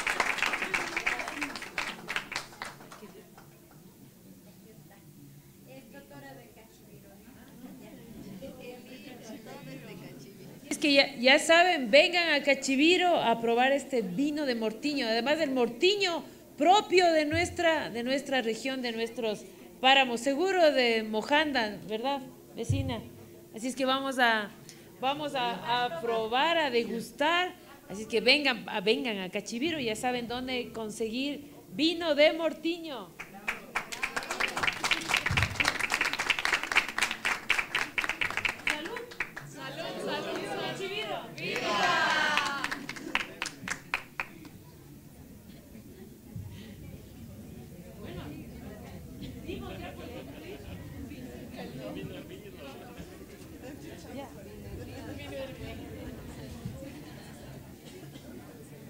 Es que ya saben, vengan a Cachiviro a probar este vino de Mortiño, además del Mortiño propio de nuestra región, de nuestros páramos, seguro de Mojanda, ¿verdad, vecina? Así es que vamos a probar, a degustar, así es que vengan a Cachiviro, ya saben dónde conseguir vino de Mortiño.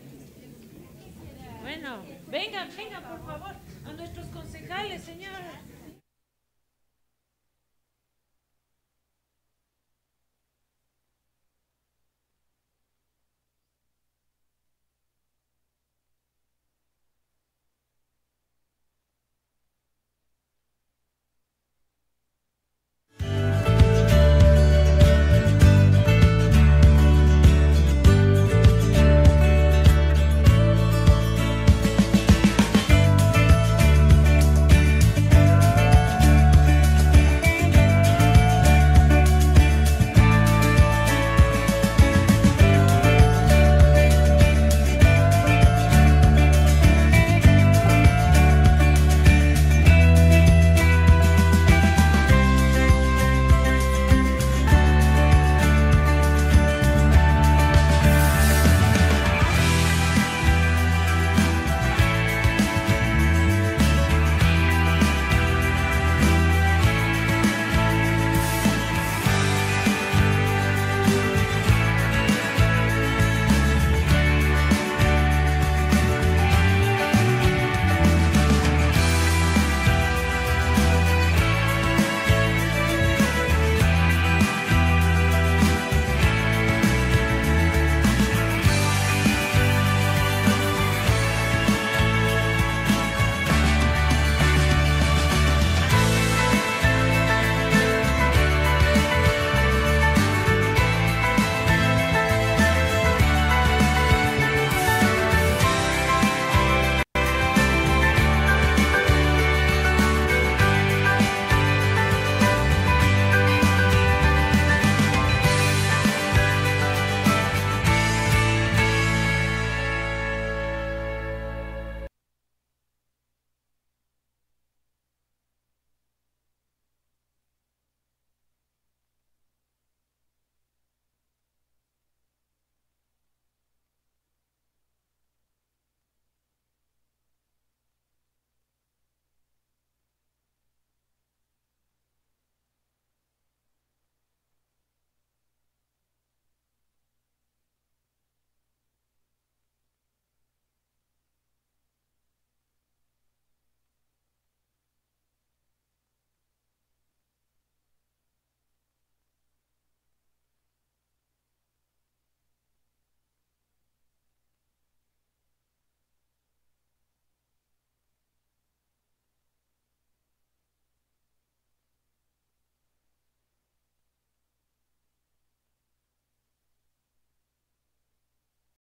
Bueno, vengan, por favor, a nuestros concejales, señora.